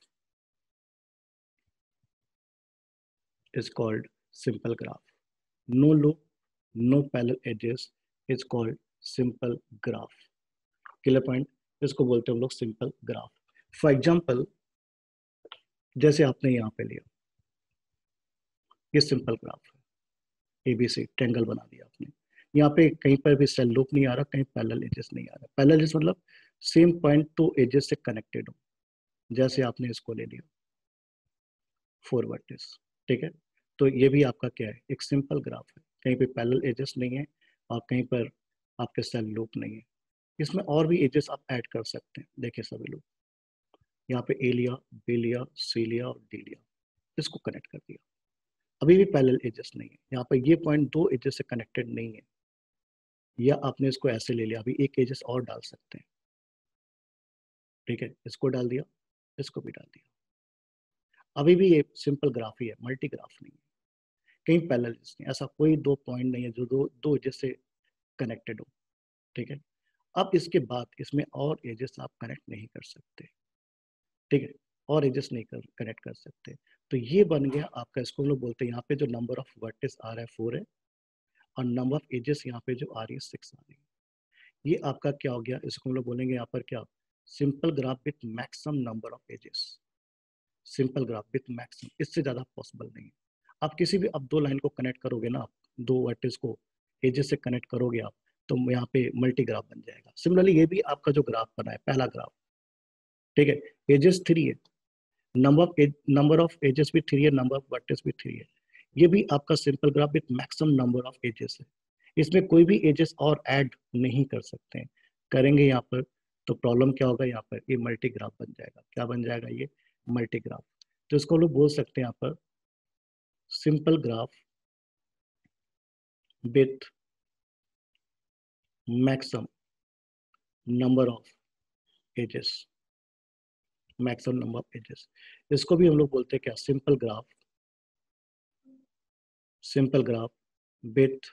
Is called simple graph. No loop, no parallel edges is called simple graph. Clear point? इसको बोलते हैं हम लोग simple graph. For example, जैसे आपने यहाँ पे लिया, ये सिंपल ग्राफ है, एबीसी ट्रायंगल बना दिया आपने। यहाँ पे कहीं पर भी सेल लूप नहीं आ रहा, कहीं पैरेलल एजेस नहीं आ रहा। पैरेलल एजेस मतलब सेम पॉइंट तो एजेस से कनेक्टेड हो, जैसे आपने इसको ले लिया फोर वर्टिस। ठीक है, तो ये भी आपका क्या है? एक सिंपल ग्राफ है, कहीं पे पैरेलल एजेस नहीं है और कहीं पर आपके सेल लूप नहीं है। इसमें और भी एजेस आप ऐड कर सकते हैं। देखिए सभी लोग, यहाँ पे ए लिया, बी लिया, सी लिया और डी लिया, इसको कनेक्ट कर दिया, अभी भी पैरेलल एजेस नहीं है। यहाँ पे ये पॉइंट दो एजेस से कनेक्टेड नहीं है, या आपने इसको ऐसे ले लिया, अभी एक एजेस और डाल सकते हैं। ठीक है, इसको डाल दिया, इसको भी डाल दिया, अभी भी ये सिंपल ग्राफ ही है, मल्टी ग्राफ नहीं है, कहीं पैरेलल एजेस नहीं। ऐसा कोई दो पॉइंट नहीं है जो दो दो एजेस से कनेक्टेड हो। ठीक है, अब इसके बाद इसमें और एजेस आप कनेक्ट नहीं कर सकते। ठीक है, और एजेस नहीं कर कनेक्ट कर सकते। तो ये बन गया आपका, इसको हम लोग बोलते हैं यहाँ पे जो नंबर ऑफ वर्टिस आ रहा है फोर है और नंबर ऑफ एजेस यहाँ पे जो आ रही है सिक्स आ रही है। ये आपका क्या हो गया? इसको हम लोग बोलेंगे यहाँ पर क्या? Simple graph with maximum number of edges. Simple graph with maximum, इससे ज्यादा पॉसिबल नहीं है। आप किसी भी, आप दो लाइन को कनेक्ट करोगे ना, आप दो वर्टिस को एजेस से कनेक्ट करोगे आप, तो यहाँ पे मल्टी ग्राफ बन जाएगा। सिमिलरली ये भी आपका जो ग्राफ बना है पहला ग्राफ, ठीक है, एजेस थ्री है, number of number of edges भी थ्री है, नंबर ऑफ वर्टिस भी थ्री है। ये भी आपका simple graph with maximum number of edges है। इसमें कोई भी एजेस और ऐड नहीं कर सकते हैं। करेंगे यहाँ पर तो प्रॉब्लम क्या होगा? यहाँ पर ये मल्टी ग्राफ बन जाएगा। क्या बन जाएगा? ये मल्टी ग्राफ। तो इसको लोग बोल सकते हैं यहाँ पर simple graph with maximum number of edges, maximum number of edges. इसको भी हम लोग बोलते हैं क्या? Simple graph, simple graph with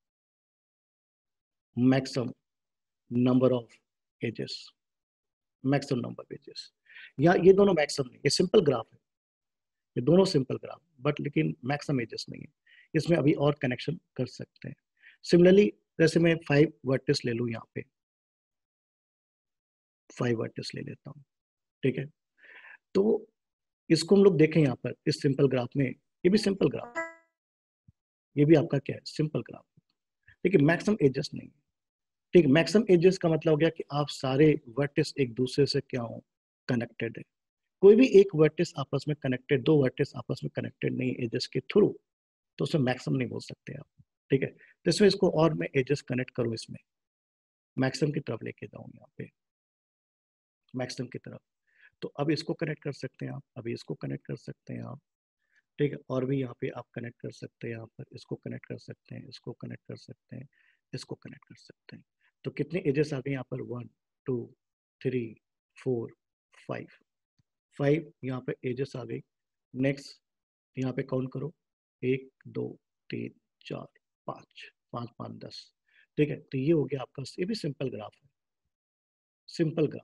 maximum number of edges, maximum number of edges. या ये दोनों मैक्सिमम नहीं, ये सिंपल ग्राफ है, ये दोनों सिंपल ग्राफ, बट लेकिन मैक्सिमम एजेस नहीं है। इसमें अभी और कनेक्शन कर सकते हैं। सिमिलरली जैसे मैं फाइव वर्टिस ले लूँ यहाँ पे, फाइव वर्टेक्स ले लेता हूँ, ठीक है। तो इसको हम लोग देखें यहाँ पर इस सिंपल ग्राफ में, ये भी सिंपल ग्राफ, ये भी आपका क्या है, सिंपल ग्राफ, ठीक है। मैक्सिमम एजेस नहीं, ठीक है। मैक्सिमम एजेस का मतलब हो गया कि आप सारे वर्टेक्स एक दूसरे से क्या हो, कनेक्टेड है। कोई भी एक वर्टेक्स आपस में कनेक्टेड, दो वर्टेक्स आपस में कनेक्टेड नहीं एजेस के थ्रू, तो उसमें मैक्सिमम नहीं बोल सकते आप, ठीक है। तो इसमें इसको और मैं एजेस कनेक्ट करूँ, इसमें मैक्सिमम की तरफ लेके जाऊँ, यहाँ पे मैक्सिमम की तरफ, तो अब इसको कनेक्ट कर सकते हैं आप, अभी इसको कनेक्ट कर सकते हैं आप, ठीक है। और भी यहाँ पे आप कनेक्ट कर सकते हैं, यहाँ पर इसको कनेक्ट कर सकते हैं, इसको कनेक्ट कर सकते हैं, इसको कनेक्ट कर सकते हैं। तो कितने एजेस आ गए यहाँ पर, one two three four five, five यहाँ पे एजेस आ गई। नेक्स्ट यहाँ पे काउंट करो, एक दो तीन चार पाँच, पाँच पाँच दस, ठीक है। तो ये हो गया आपका, ये भी सिंपल ग्राफ है, simple graph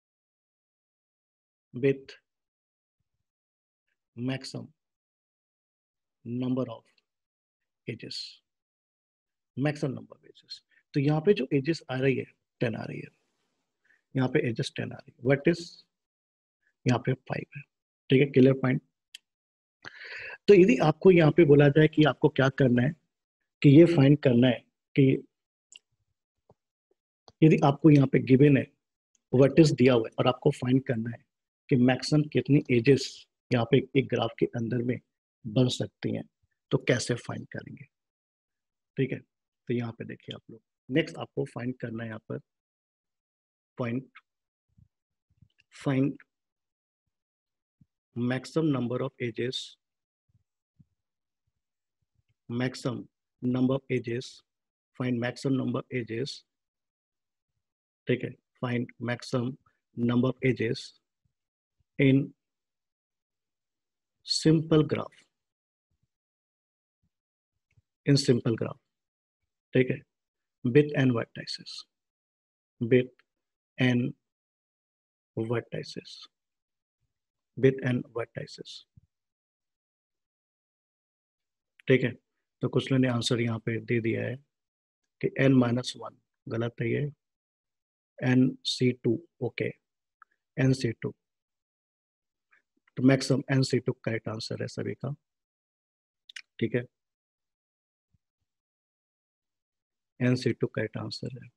with maximum number of edges, maximum number of edges. तो यहाँ पे जो एजेस आ रही है, टेन आ रही है, यहाँ पे एजेस टेन आ रही है, व्हाट इज यहाँ पे फाइव है, ठीक है। Clear point. तो यदि आपको यहाँ पे बोला जाए कि आपको क्या करना है, कि ये फाइंड करना है कि यदि आपको यहाँ पे गिवन है, वर्टिस दिया हुआ है, और आपको फाइंड करना है कि मैक्सिमम कितनी एजेस यहाँ पे एक ग्राफ के अंदर में बन सकती हैं, तो कैसे फाइंड करेंगे, ठीक है। तो यहाँ पे देखिए आप लोग, नेक्स्ट आपको फाइंड करना है यहाँ पर point, find maximum number of edges, maximum number of ages, find maximum number of ages, ठीक है। find maximum number of ages in simple graph, in simple graph, ठीक है, with n vertices, with n vertices, with n vertices, ठीक है। तो कुछ लोगों ने आंसर यहाँ पे दे दिया है कि n माइनस वन, गलत है ये, n C two, okay, n C two, तो maximum n C two correct answer है सभी का, ठीक है। N C two correct answer है।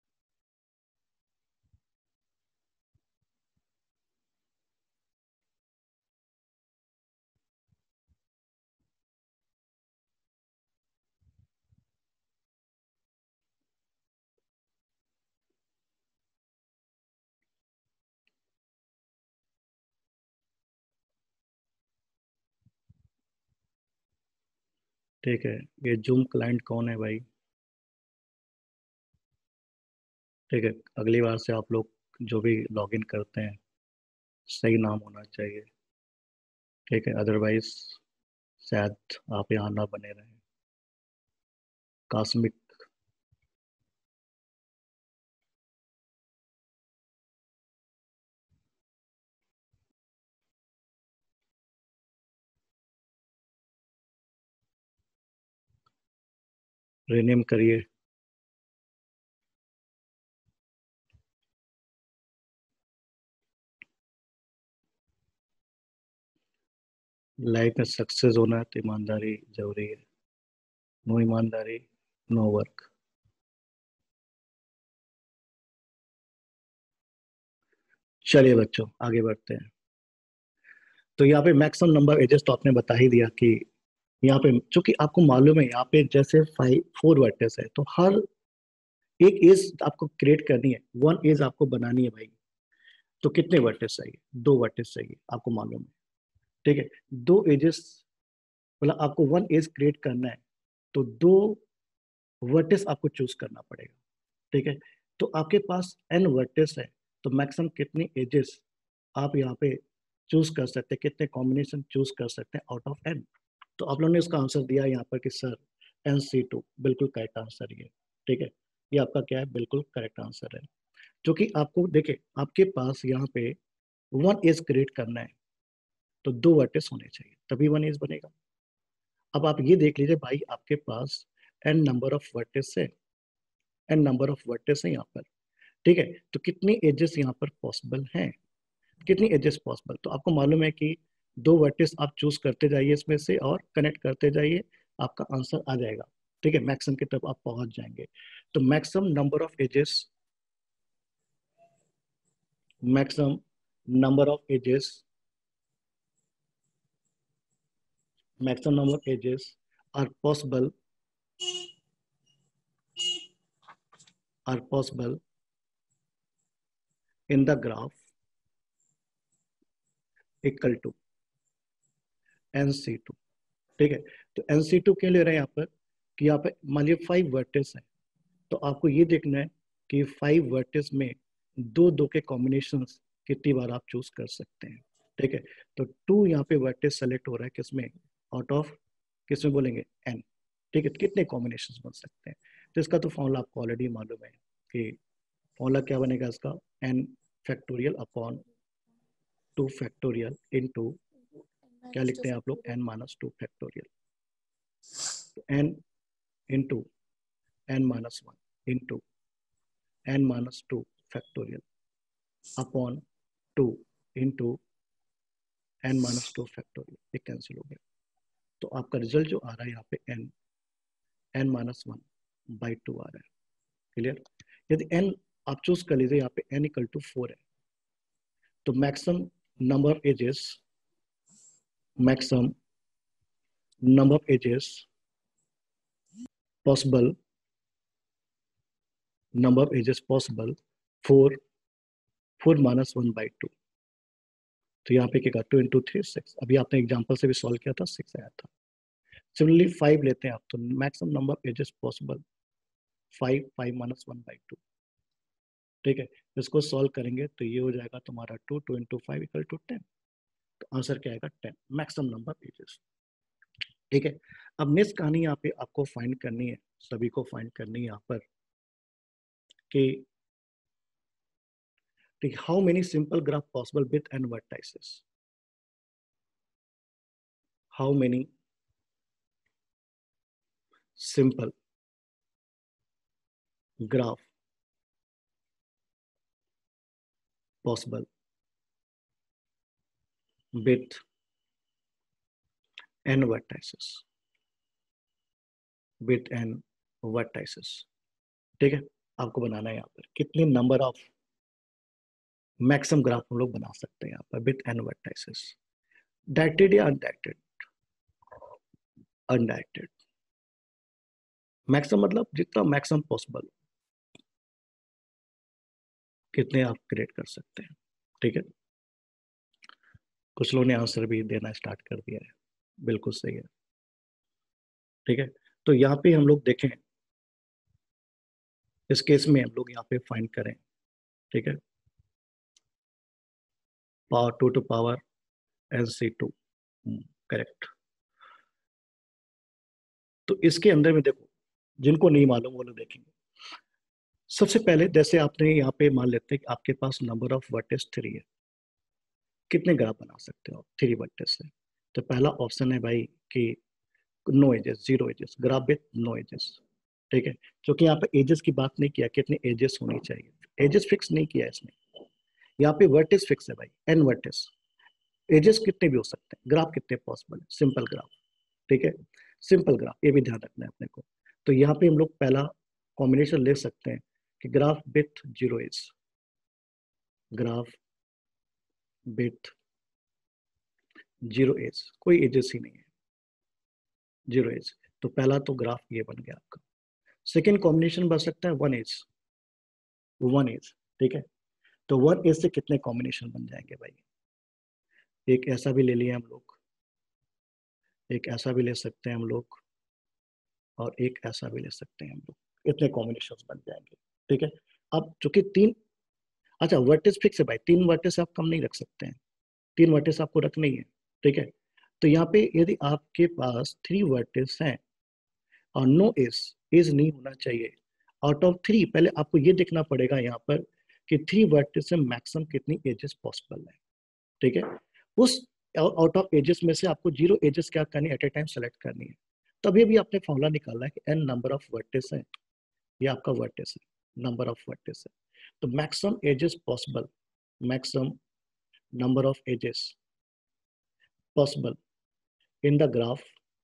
ठीक है, ये जूम क्लाइंट कौन है भाई, ठीक है। अगली बार से आप लोग जो भी लॉगिन करते हैं, सही नाम होना चाहिए, ठीक है। अदरवाइज शायद आप यहाँ ना बने रहें। कास्मिक, रिनेम करिए, लाइफ में सक्सेस होना है तो ईमानदारी जरूरी है, नो ईमानदारी नो वर्क। चलिए बच्चों आगे बढ़ते हैं। तो यहाँ पे मैक्सिमम नंबर एजेस तो आपने बता ही दिया कि यहाँ पे, चूंकि आपको मालूम है यहाँ पे जैसे फाइव फोर वर्टेस है, तो हर एक एज आपको क्रिएट करनी है, वन एज आपको बनानी है भाई। तो कितने वर्टेस चाहिए, दो वर्टेस चाहिए, आपको मालूम है, ठीक है। दो एजेस, मतलब आपको वन एज क्रिएट करना है, तो दो वर्टेस आपको चूज करना पड़ेगा, ठीक है। तो आपके पास एन वर्टेस है, तो मैक्सिमम कितने एजेस आप यहाँ पे चूज कर सकते हैं, कितने कॉम्बिनेशन चूज कर सकते हैं आउट ऑफ एन। तो आप लोगों ने इसका आंसर दिया यहाँ पर कि सर एन सी टू, बिल्कुल करेक्ट आंसर ये, ठीक है। ये आपका क्या है, बिल्कुल करेक्ट आंसर है। क्योंकि आपको देखिए, आपके पास यहाँ पे वन एज क्रिएट करना है, तो दो वर्टेस होने चाहिए, तभी वन एज बनेगा। अब आप ये देख लीजिए भाई, आपके पास एन नंबर ऑफ वर्टेस है, एन नंबर ऑफ वर्टेस है यहाँ पर, ठीक है, तो कितनी एजेस यहाँ पर पॉसिबल हैं, कितनी एजेस पॉसिबल, तो आपको मालूम है कि दो वर्टिस आप चूज करते जाइए इसमें से और कनेक्ट करते जाइए, आपका आंसर आ जाएगा। ठीक है, मैक्सिमम की तरफ आप पहुंच जाएंगे। तो maximum number of edges, maximum number of edges, maximum number of edges are possible are possible in the graph equal to N C two. ठीक है, तो N C टू क्या ले रहे हैं यहाँ पर कि यहाँ पे मान लीजिए फाइव वर्टेस है, तो आपको ये देखना है कि फाइव वर्टेस में दो दो के कॉम्बिनेशन कितनी बार आप चूज कर सकते हैं। ठीक है, तो टू यहाँ पे वर्टेस सेलेक्ट हो रहा है किसमें, आउट ऑफ किसमें बोलेंगे, एन। ठीक है, कितने कॉम्बिनेशन बन सकते हैं, तो इसका तो फॉर्मूला आपको ऑलरेडी मालूम है कि फॉर्मूला क्या बनेगा इसका, n factorial upon two factorial into क्या लिखते हैं आप लोग, n minus two factorial, n into n minus one into n minus two factorial upon two into n minus two factorial, ये कैंसिल हो गया। तो आपका रिजल्ट जो आ रहा है यहाँ पे n N minus one by two आ रहा है। क्लियर, यदि एन आप चूज कर लीजिए यहाँ पे एन इक्वल टू फोर है, तो maximum number of edges, maximum number of edges possible, number of edges possible four, four minus one by two, तो यहाँ पे क्या, टू इंटू थ्री सिक्स, अभी आपने एग्जाम्पल से भी सॉल्व किया था, सिक्स आया था। सिमिलरली फाइव लेते हैं आप, तो maximum number of edges possible five, five minus one by two. ठीक है, इसको सॉल्व करेंगे तो ये हो जाएगा तुम्हारा two, two into five equal to ten, तो आंसर क्या आएगा, ten, maximum number of edges. ठीक है, अब नेक्स्ट कहानी यहाँ पे आपको फाइंड करनी है, सभी को फाइंड करनी है यहाँ पर कि how many simple graph possible with N vertices, how many simple graph possible with n vertices, with n vertices। ठीक है, आपको बनाना है यहाँ पर कितने नंबर ऑफ मैक्सिमम ग्राफ हम लोग बना सकते हैं यहाँ पर विथ n vertices, डायरेक्टेड या अनडायरेक्टेड, अनडायरेक्टेड। मैक्सिमम मतलब जितना मैक्सिमम पॉसिबल कितने आप क्रिएट कर सकते हैं। ठीक है, कुछ लोगों ने आंसर भी देना स्टार्ट कर दिया है, बिल्कुल सही है। ठीक है, तो यहाँ पे हम लोग देखें, इस केस में हम लोग यहाँ पे फाइंड करें। ठीक है, power two to power N C two, correct. तो इसके अंदर में देखो, जिनको नहीं मालूम वो लोग देखेंगे। सबसे पहले जैसे आपने यहाँ पे मान लेते हैं कि आपके पास नंबर ऑफ वर्टेस थ्री है, कितने ग्राफ बना सकते हो थ्री वर्टेस से, तो पहला ऑप्शन है भाई कि no edges, zero edges, graph with no edges. ठीक है, क्योंकि यहाँ पे एजेस की बात नहीं किया, कितने एजेस होनी चाहिए, एजेस फिक्स नहीं किया इसमें, यहाँ पे वर्टेस फिक्स है भाई, एन वर्टेस, एजेस कितने भी हो सकते हैं, ग्राफ कितने पॉसिबल है, सिंपल ग्राफ। ठीक है, सिंपल ग्राफ, ये भी ध्यान रखना है अपने को। तो यहाँ पे हम लोग पहला कॉम्बिनेशन ले सकते हैं कि graph with zero edge, graph with zero edge, कोई एजेस ही नहीं है, जीरो एज, तो पहला तो ग्राफ ये बन गया आपका। सेकेंड कॉम्बिनेशन बन सकता है वन एज, वन एज। ठीक है, तो वन एज से कितने कॉम्बिनेशन बन जाएंगे भाई, एक ऐसा भी ले लिया हम लोग, एक ऐसा भी ले सकते हैं हम लोग, और एक ऐसा भी ले सकते हैं हम लोग, इतने कॉम्बिनेशन बन जाएंगे। ठीक है, अब चूंकि तीन, अच्छा वर्टेस फिक्स है भाई, तीन वर्टेस आप कम नहीं रख सकते हैं, तीन वर्टेस आपको रखने ही है। ठीक है, तो यहाँ पे यदि आपके पास थ्री वर्टेस हैं और नो एज, एज नहीं होना चाहिए, आउट ऑफ थ्री, पहले आपको ये देखना पड़ेगा यहाँ पर कि थ्री वर्टेस से मैक्सिमम कितनी एजेस पॉसिबल है। ठीक है, उस आउट ऑफ एजेस में से आपको जीरो एजेस क्या करनी है, एट ए टाइम सेलेक्ट करनी है। तभी भी आपने फॉर्मूला निकाला है कि एन नंबर ऑफ वर्टेस है, ये आपका वर्टेस है, नंबर ऑफ वर्टेस है। तो maximum edges possible, maximum number of edges possible in the graph,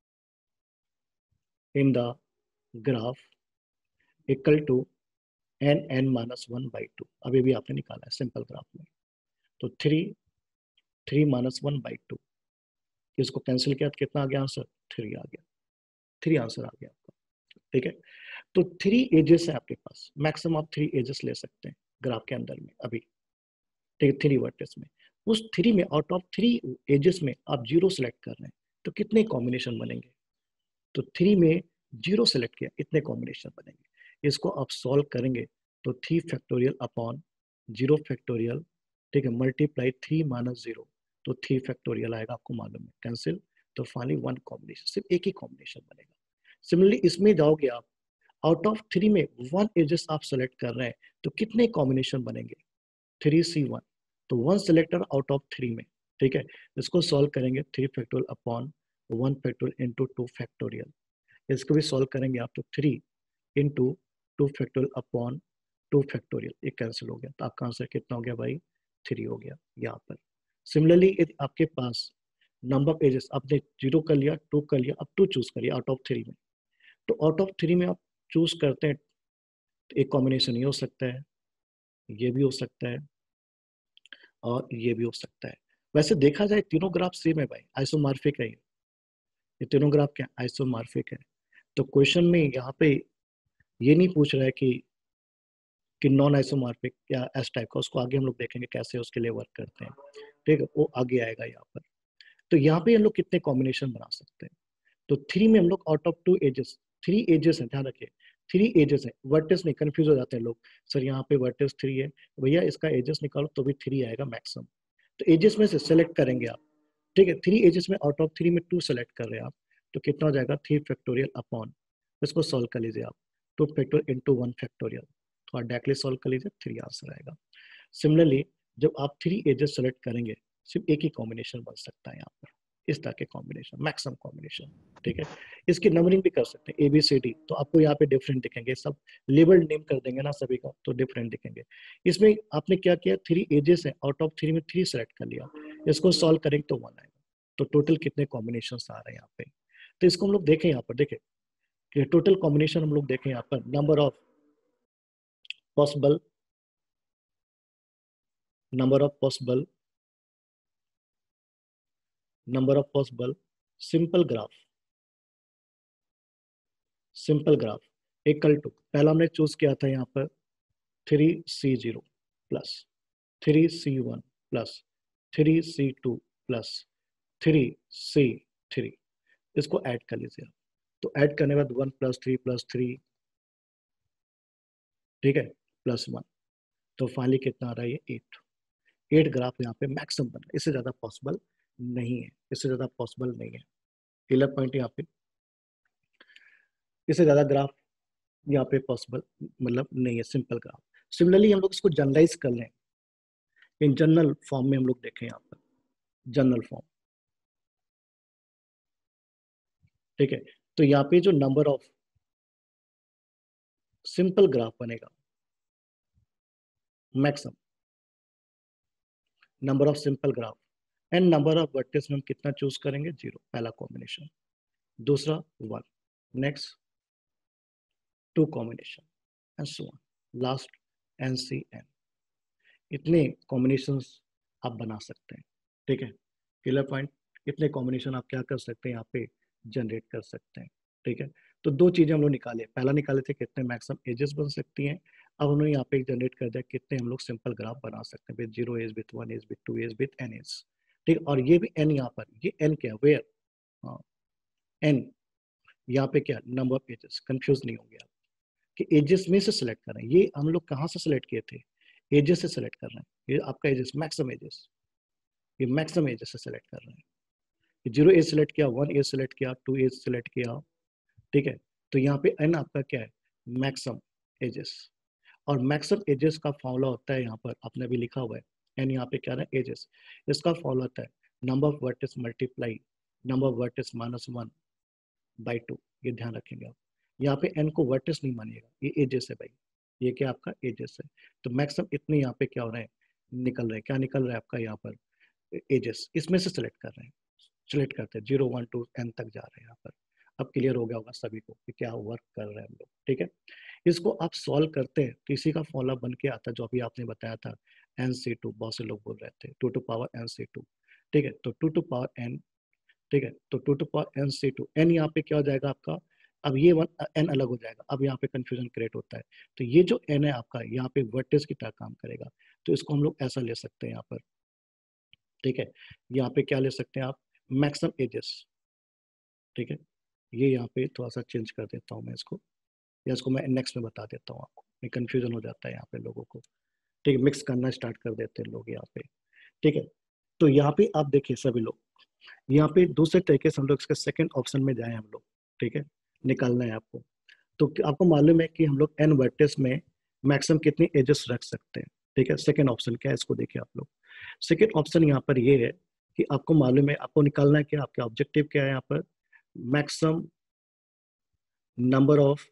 in the graph equal to n N minus one by two. अभी भी आपने निकाला है सिंपल ग्राफ में, तो three three minus one by two, इसको कैंसिल किया तो कितना आ गया आंसर? थ्री आ गया, थ्री आंसर आ गया आपका। ठीक है, तो थ्री एजेस है आपके पास, मैक्सिमम आप थ्री एजेस ले सकते हैं ग्राफ के अंदर में अभी। ठीक है, थ्री वर्टेक्स में, उस थ्री में आउट ऑफ थ्री एजेस में आप जीरो सेलेक्ट कर रहे हैं, तो कितने कॉम्बिनेशन बनेंगे? तो थ्री में जीरो सेलेक्ट किया, इतने कॉम्बिनेशन बनेंगे। इसको आप सॉल्व करेंगे तो three factorial upon zero factorial, ठीक है, मल्टीप्लाई थ्री माइनस जीरो, तो थ्री फैक्टोरियल आएगा, आपको मालूम है, कैंसिल, तो फाइनली वन कॉम्बिनेशन, सिर्फ एक ही कॉम्बिनेशन बनेगा। सिमिलरली इसमें जाओगे आप, आउट ऑफ थ्री में वन एजेस आप सेलेक्ट कर रहे हैं, तो कितने कॉम्बिनेशन बनेंगे? थ्री सी वन, तो one selector out of three में। ठीक है, इसको सॉल्व करेंगे, three factorial upon one factorial into two factorial, इसको भी सॉल्व करेंगे आप, तो three into two factorial upon two factorial, ये कैंसिल हो गया, तो आपका आंसर कितना हो गया भाई? थ्री हो गया यहाँ पर। सिमिलरली यदि आपके पास नंबर ऑफ एजेस, आपने जीरो कर लिया, टू कर लिया, अब टू चूज करिए आउट ऑफ थ्री में, तो आउट ऑफ थ्री में आप चूज करते हैं, तो एक कॉम्बिनेशन ये हो सकता है, ये भी हो सकता है, और ये भी हो सकता है। वैसे देखा जाए तीनों ग्राफ सेम है भाई, आइसोमॉर्फिक है, ये तीनों ग्राफ क्या आइसोमॉर्फिक है। तो क्वेश्चन में यहाँ पे ये नहीं पूछ रहा है कि कि नॉन आइसोमॉर्फिक या एस टाइप का, उसको आगे हम लोग देखेंगे कैसे उसके लिए वर्क करते हैं। ठीक है, वो आगे आएगा यहाँ पर। तो यहाँ पे हम लोग कितने कॉम्बिनेशन बना सकते हैं? तो थ्री में हम लोग out of two edges, three edges है, ध्यान रखिए, थ्री एजेस है, वर्टेस नहीं, कंफ्यूज हो जाते हैं लोग, सर यहाँ पे वर्टेस थ्री है, भैया इसका एजेस निकालो तो भी थ्री आएगा मैक्सिमम। तो एजेस में से सेलेक्ट करेंगे आप। ठीक है, थ्री एजेस में आउट ऑफ थ्री में टू सेलेक्ट कर रहे हैं आप, तो कितना हो जाएगा? थ्री फैक्टोरियल अपॉन, इसको सॉल्व कर लीजिए आप, two factorial into one factorial, थोड़ा डायरेक्टली सॉल्व कर लीजिए, थ्री आंसर आएगा। सिमिलरली जब आप थ्री एजेस सेलेक्ट करेंगे, सिर्फ एक ही कॉम्बिनेशन बन सकता है यहाँ पर, इस तरह के कॉम्बिनेशन, मैक्सिमम कॉम्बिनेशन। ठीक है, इसकी नंबरिंग भी कर सकते हैं, ए बी सी डी, तो आपको यहाँ पे डिफरेंट दिखेंगे, सब लेबल नेम कर देंगे ना सभी का, तो डिफरेंट दिखेंगे। इसमें आपने क्या किया, थ्री एजेस है, आउट ऑफ थ्री में थ्री सेलेक्ट कर लिया, इसको सॉल्व करेंगे तो वन आएगा, तो टोटल कितने कॉम्बिनेशन आ रहे हैं यहाँ पे? तो इसको हम लोग देखें यहाँ पर, देखें टोटल कॉम्बिनेशन हम लोग देखें यहाँ पर, number of possible, number of possible number of possible simple graph, simple graph equal to, पहला हमने चूज किया था यहाँ पर three C zero plus three C one plus three C two plus three C three, इसको ऐड कर लीजिए। तो ऐड करने के बाद one plus three plus three, ठीक है, प्लस वन, तो फाइनली कितना आ रहा है? ये एट। एट ग्राफ यहाँ पे मैक्सिमम बना, इससे ज्यादा पॉसिबल नहीं है, इससे ज्यादा पॉसिबल नहीं है। क्लियर पॉइंट यहाँ पे, इससे ज्यादा ग्राफ यहाँ पे पॉसिबल मतलब नहीं है, सिंपल ग्राफ। सिमिलरली हम लोग इसको जनरलाइज कर लें, इन जनरल फॉर्म में हम लोग देखें यहाँ पर, जनरल फॉर्म, ठीक है, तो यहाँ पे जो नंबर ऑफ सिंपल ग्राफ बनेगा, maximum number of simple graph and number of vertex में हम कितना चूज करेंगे? जीरो, पहला कॉम्बिनेशन, दूसरा one, next two combination and so on, last N C N, इतने कॉम्बिनेशंस आप बना सकते हैं। ठीक है, क्लियर पॉइंट, इतने कॉम्बिनेशन आप क्या कर सकते हैं यहाँ पे? जनरेट कर सकते हैं। ठीक है, तो दो चीजें हम लोग निकाले, पहला निकाले थे कितने मैक्सिमम एजेस बन सकती हैं, अब उन्होंने यहाँ पे जनरेट कर दिया कितने हम लोग सिंपल ग्राफ बना सकते हैं, with zero edge, with one edge, with two edge, with N edge. ठीक, और ये भी एन यहाँ पर, ये एन क्या है? वेयर, हाँ, एन यहाँ पे क्या? नंबर ऑफ एजेस, कंफ्यूज नहीं होंगे आप कि एजेस में से सिलेक्ट कर रहे हैं, ये हम लोग कहाँ से सिलेक्ट किए थे? एजेस से सिलेक्ट कर रहे हैं, ये आपका एजेस मैक्सिमम एजेस, ये मैक्सिमम एजेस से सिलेक्ट कर रहे हैं। जीरो एज सिलेक्ट किया, वन एज सिलेक्ट किया, टू एज सिलेक्ट किया, ठीक है, तो यहाँ पे एन आपका क्या है? मैक्सिमम एजेस, और मैक्सिमम एजेस का फॉर्मूला होता है यहाँ पर, आपने भी लिखा हुआ है, एन यहाँ पे क्या है? एजेस, इसका फॉर्मूला होता है number of vertex multiply number of vertex minus one by two, ये ध्यान रखेंगे आप। यहाँ पे एन को वर्टेक्स नहीं मानिएगा, ये एजेस है भाई, ये क्या आपका एजेस है। तो मैक्सिमम इतने यहाँ पे क्या हो रहे हैं, निकल रहे हैं। क्या निकल रहा है आपका यहाँ पर, एजेस, इसमें से सेलेक्ट कर रहे हैं, सेलेक्ट करते हैं जीरो वन टू एन तक जा रहे हैं यहाँ पर। अब क्लियर हो गया होगा सभी को कि क्या वर्क कर रहे हैं हम लोग, ठीक है। इसको आप सॉल्व करते हैं तो इसी का फॉर्मूला बन के आता है जो अभी आपने बताया था, एन सी टू, बहुत से लोग बोल रहे थे two to power N C two, ठीक है। तो टू टू पावर एन, ठीक है, तो two to power N C two, N यहाँ पे क्या हो जाएगा आपका, अब ये वन एन अलग हो जाएगा, अब यहाँ पे कंफ्यूजन क्रिएट होता है। तो ये जो एन है आपका यहाँ पे वर्टेज की तरह काम करेगा, तो इसको हम लोग ऐसा ले सकते हैं यहाँ पर, ठीक है। यहाँ पे क्या ले सकते हैं आप, मैक्सिमम एजेस, ठीक है। ये यहाँ पे थोड़ा सा चेंज कर देता हूँ मैं इसको, या इसको मैं नेक्स्ट में बता देता हूँ आपको, ये कंफ्यूजन हो जाता है यहाँ पे लोगों को, ठीक है। मिक्स करना स्टार्ट कर देते हैं लोग यहाँ पे, ठीक है। तो यहाँ पे आप देखिए सभी लोग, यहाँ पे दूसरे तरीके से हम लोग इसके सेकंड ऑप्शन में जाए हम लोग, ठीक है, निकालना है आपको। तो आपको मालूम है कि हम लोग एन वर्टेस में मैक्सिमम कितनी एजेस रख सकते हैं, ठीक है। सेकंड ऑप्शन क्या है इसको देखिए आप लोग। सेकंड ऑप्शन यहाँ पर ये है कि आपको मालूम है, आपको निकालना है क्या, आपका ऑब्जेक्टिव क्या है यहाँ पर, maximum number of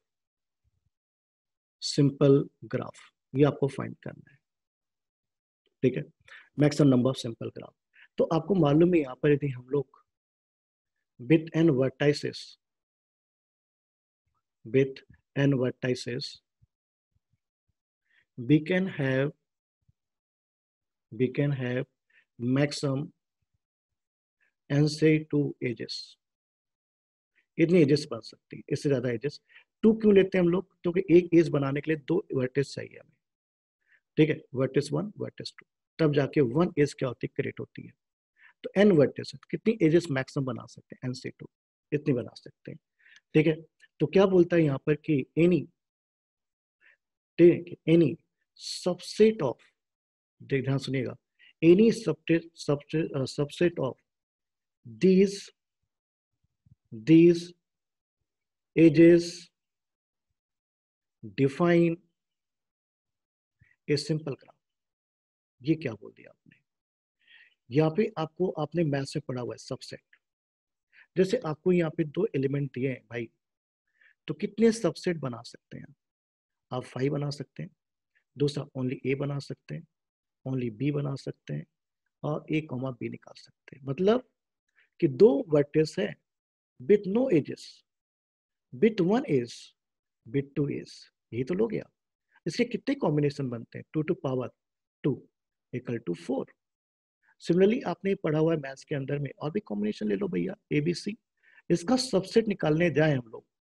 simple graph, ये आपको फाइंड करना है, ठीक है। Maximum number of simple graph, तो आपको मालूम है यहाँ पर यदि हम लोग with N vertices, with n vertices, we can have we can have maximum n से टू एजेस, इतनी एजेस बन सकती है, इससे ज्यादा एजेस। टू क्यों लेते हैं हम लोग, क्योंकि तो एक एज बनाने के लिए दो वर्टेस चाहिए हमें, ठीक है, वर्टेस वन वर्टेस टू, तब जाके वन एज क्या होती है, क्रिएट होती है। तो एन वर्टेस है, कितनी एजेस मैक्सिमम बना सकते हैं, एन से टू, इतनी बना सकते हैं, ठीक है। तो क्या बोलता है यहाँ पर कि एनी, ठीक है, एनी सबसेट ऑफ, ध्यान सुनिएगा, any subset subset of these these ages define a simple graph। ये क्या बोल दिया आपने, यहाँ पे आपको, आपने मैथ से पढ़ा हुआ है सबसेट, जैसे आपको यहाँ पे दो एलिमेंट दिए हैं भाई, तो कितने सबसेट बना सकते हैं आप, फाइव बना सकते हैं, दूसरा ओनली ए बना सकते हैं, ओनली बी बना सकते हैं, और ए कॉमा बी निकाल सकते हैं। मतलब कि दो वर्टेस है with no edges, with one edge, with two edge, यही तो लो गया। इसके कितने कॉम्बिनेशन बनते हैं, two to power two equal to four. Similarly आपने पढ़ा हुआ है मैथ्स के अंदर में, और भी कॉम्बिनेशन ले लो भैया, ए बी सी, इसका सबसेट निकालने जाए हम लोग,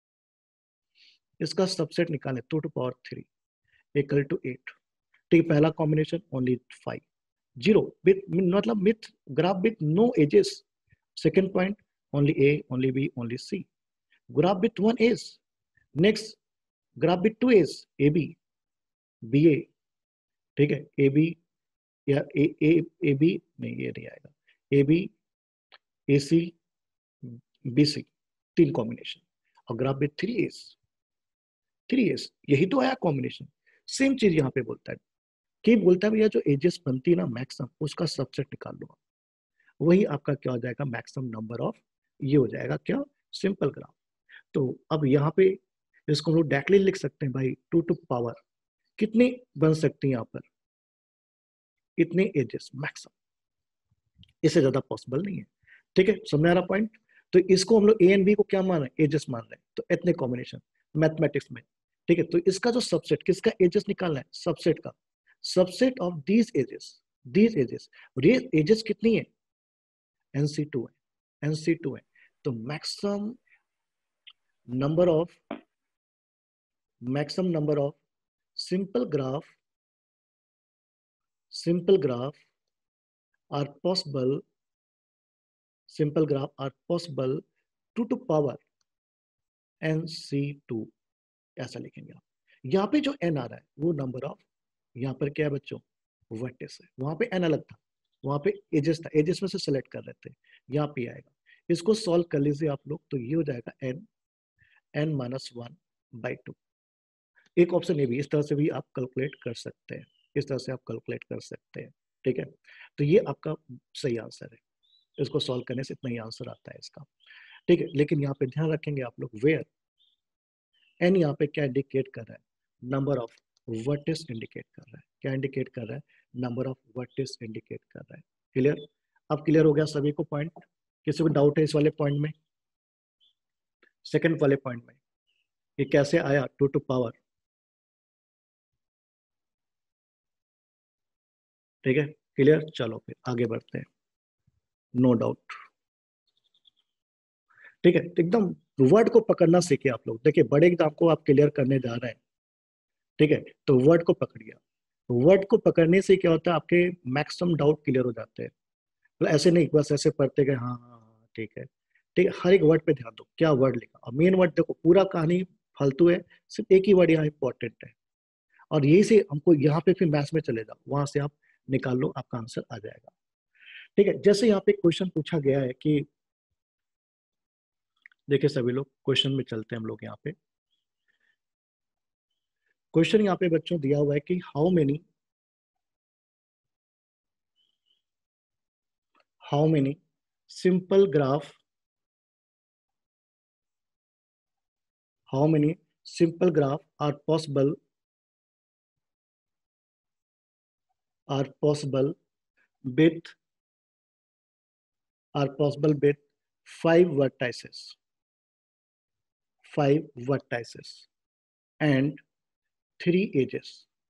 इसका सबसेट निकालें, two to power three equal to eight, ठीक, पहला combination only five, zero with, मतलब with graph with no edges. Second point, only A, only B, only C, graph with one edge. Next, graph with two edge, A B, B A, ठीक है, A B, या ए ए A B नहीं, ये नहीं आएगा, ए B, ए सी, B C, तीन combination, और graph with three edge, three edge, यही तो आया कॉम्बिनेशन। सेम चीज यहाँ पे बोलता है कि बोलता है भैया जो एजेस बनती है ना मैक्सिमम, उसका सबसेट निकाल लो, वही आपका क्या हो जाएगा, मैक्सिमम नंबर ऑफ, ये हो जाएगा क्या, सिंपल ग्राफ। तो अब यहाँ पे इसको हम लोग डायरेक्टली लिख सकते हैं भाई, टू टू पावर कितनी बन सकती है यहाँ पर, इतने एजेस मैक्सिमम, इससे ज्यादा पॉसिबल नहीं है, ठीक है, समझ आ रहा पॉइंट। तो इसको हम लोग ए एंड बी को क्या मान रहे हैं, एजेस मान रहे हैं, तो इतने कॉम्बिनेशन मैथमेटिक्स में, ठीक है। तो इसका जो सबसेट, किसका एजेस निकालना है, सबसेट का, subset of these edges, these edges, और ये एजेस कितनी है, एन सी टू है, एन सी टू है। तो maximum number of, maximum number of simple graph, simple graph are possible, simple graph are possible two to power N C two, ऐसा लिखेंगे आप। यहाँ पे जो n आ रहा है वो नंबर ऑफ, यहाँ पर क्या है बच्चों, वर्टेस है, वहां पे n अलग था, वहां पे एजेस था, एजेस में से सेलेक्ट कर रहे थे, यहाँ पे आएगा। इसको सॉल्व कर लीजिए आप लोग, तो ये हो जाएगा n, n minus one by two. एक ऑप्शन ये भी, इस तरह से भी आप कैलकुलेट कर सकते हैं, इस तरह से आप कैलकुलेट कर सकते हैं, ठीक है। तो ये आपका सही आंसर है, इसको सॉल्व करने से इतना ही आंसर आता है इसका, ठीक है। लेकिन यहाँ पे ध्यान रखेंगे आप लोग, वेयर एन यहाँ पे क्या इंडिकेट कर रहा है, नंबर ऑफ वर्टिस इंडिकेट कर रहा है। क्या इंडिकेट कर रहा है? नंबर ऑफ वर्टिस इंडिकेट कर रहा है। क्लियर? अब क्लियर हो गया सभी को पॉइंट? किसी को डाउट है इस वाले पॉइंट में? सेकंड वाले पॉइंट में ये कैसे आया टू टू पावर? ठीक है, क्लियर? चलो फिर आगे बढ़ते हैं। No doubt. ठीक है, एकदम वर्ड को पकड़ना सीखिए आप लोग। देखिए बड़े एग्जाम को आप क्लियर करने जा रहे हैं, ठीक है, तो वर्ड को पकड़िए। वर्ड को पकड़ने से क्या होता है, आपके मैक्सिमम डाउट क्लियर हो जाते हैं। तो ऐसे नहीं बस ऐसे पढ़ते गए, हाँ हाँ हाँ ठीक है, ठीक है, हर एक वर्ड पे ध्यान दो, क्या वर्ड लिखा। और मेन वर्ड देखो, पूरा कहानी फालतू है, सिर्फ एक ही वर्ड यहाँ इंपॉर्टेंट है। और यही से हमको यहाँ पे फिर मैथ्स में चले जाओ, वहां से आप निकाल लो, आपका आंसर आ जाएगा। ठीक है, जैसे यहाँ पे क्वेश्चन पूछा गया है कि, देखिए सभी लोग क्वेश्चन में चलते हैं हम लोग। यहाँ पे क्वेश्चन यहाँ पे बच्चों दिया हुआ है कि how many how many simple graph how many simple graph are possible are possible with are possible with five vertices five vertices and three edges